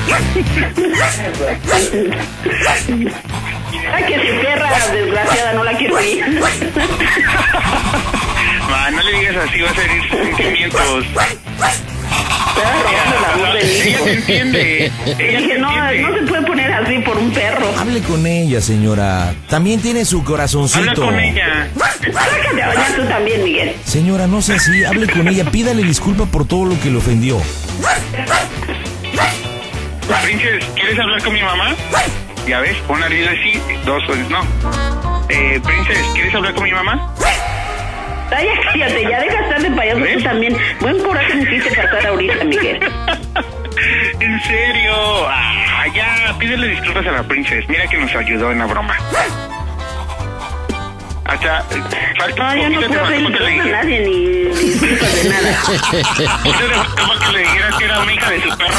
Ay, que si perra desgraciada, no la quiero oír. Ma, no le digas así, va a herir sus sentimientos. Estaba robando la voz de mi Ella hijo. te entiende. Y Ella dije, te no, entiende. no se puede poner así por un perro. Hable con ella, señora. También tiene su corazoncito. Habla con ella. Sácate a bañar tú también, Miguel. Señora, no sea así, hable con ella, pídale disculpa por todo lo que le ofendió. Princess, ¿quieres hablar con mi mamá? Ya ves, una línea sí, dos no. Eh, Princess, ¿quieres hablar con mi mamá? Ay, ya cállate, ya deja estar de payaso tú también. Buen coraje me hiciste pasar ahorita, Miguel. ¿En serio? Ah, ya, pídele disculpas a la Princess. Mira que nos ayudó en la broma. Hasta, eh, falta No, un yo no poquito, te puedo faltó pedir para que le disculpas a dijera. nadie ni disculpas de nada. Usted le faltó para que le dijeras que era una hija de su perra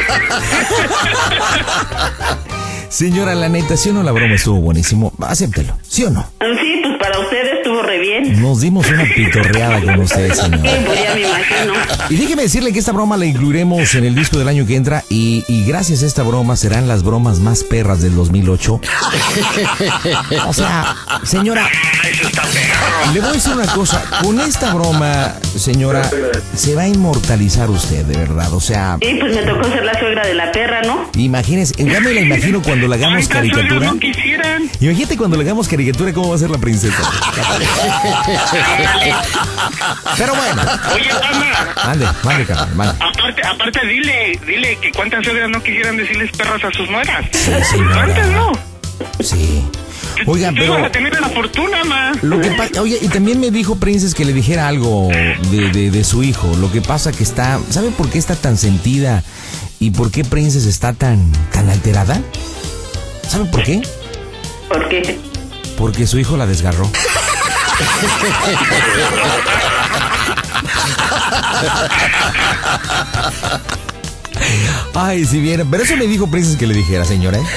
madre. Señora, la neta, ¿sí o no la broma estuvo buenísimo? Acéptelo, ¿sí o no? Sí, pues para ustedes estuvo re bien. Nos dimos una pitorreada con usted, Sí, señora. pues ya me imagino. Y déjeme decirle que esta broma la incluiremos en el disco del año que entra y, y gracias a esta broma serán las bromas más perras del dos mil ocho. O sea, señora, Eso está perro. le voy a decir una cosa. Con esta broma, señora, se va a inmortalizar usted, de verdad. O sea, Sí, pues me tocó ser la suegra de la perra, ¿no? imagínese, ya me la imagino cuando le hagamos ¿Cuántas suegras caricatura. no quisieran? Imagínate cuando le hagamos caricatura cómo va a ser la princesa. Pero bueno, Oye, Panda, mande, mande, carnal, mande. aparte, aparte dile, dile que cuántas suegras no quisieran decirles perros a sus nueras. Sí, señora. ¿Cuántas no? Sí. Oiga, Tú pero vas a tener la fortuna, ma. lo que pasa, oye, y también me dijo Princess que le dijera algo de, de, de su hijo. Lo que pasa que está, ¿sabe por qué está tan sentida? ¿Y por qué Princess está tan, tan alterada? ¿Sabe por qué? ¿Por qué? Porque su hijo la desgarró. Ay, si viera, pero eso me dijo Princess que le dijera, señora, ¿eh?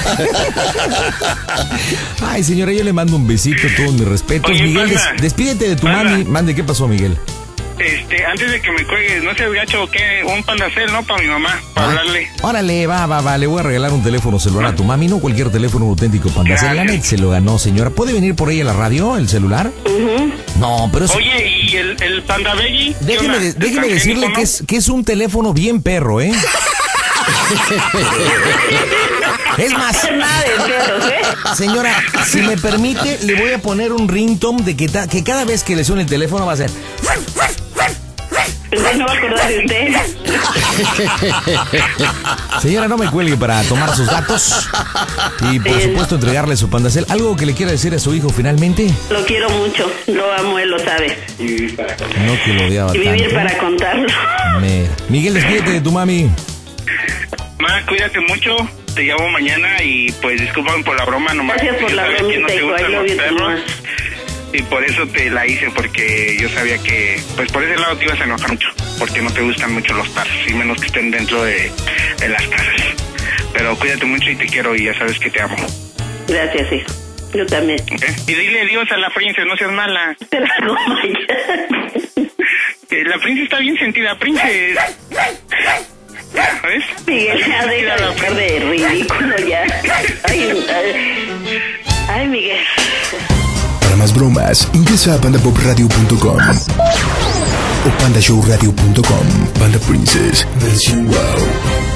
Ay, señora, yo le mando un besito, todos mis respetos. Oye, Miguel, des- Panda. despídete de tu Panda. mami. Mande, ¿qué pasó, Miguel? Este, antes de que me cuelgues, no sé, gacho, ¿qué? Un pandacel, ¿no? Para mi mamá, para hablarle. Órale, va, va, va, le voy a regalar un teléfono celular a tu mami, no cualquier teléfono auténtico, Panda. Se la Gracias. net se lo ganó, señora. ¿Puede venir por ahí a la radio, el celular? No, pero es... Oye, ¿y el, el Panda Belly? ¿Qué Déjeme, onda? de- ¿El déjeme decirle transgénico, que no? es, que es un teléfono bien perro, ¿eh? Es más, Nada de perros, ¿eh? señora, si me permite, le voy a poner un ringtone de que, ta- que cada vez que le suene el teléfono va a ser... Entonces no va a acordar de usted. Señora, no me cuelgue para tomar sus datos y, por Sí. supuesto, entregarle su pandacel. ¿Algo que le quiera decir a su hijo finalmente? Lo quiero mucho, lo amo, él lo sabe. No que lo odiaba Y vivir tanto. para contarlo. Me- Miguel, despídete de tu mami. Ma, cuídate mucho. Te llamo mañana y pues disculpan por la broma nomás. Gracias por Yo la sabía que bromita, no te hijo. I gustan love los you too perros. much. Y por eso te la hice, porque yo sabía que, pues por ese lado te ibas a enojar mucho, porque no te gustan mucho los perros, y menos que estén dentro de, de las casas. Pero cuídate mucho y te quiero, y ya sabes que te amo. Gracias, hijo. Yo también. ¿Okay? Y dile adiós a la princesa, no seas mala. Pero no, ya. La princesa está bien sentida, princesa. ¿Sabes? Miguel, ya deja de estar de ridículo ya. Ay, ay, ay, Miguel. Para más bromas, ingresa a panda pop radio punto com o panda show radio punto com. Panda Princess, versión wow.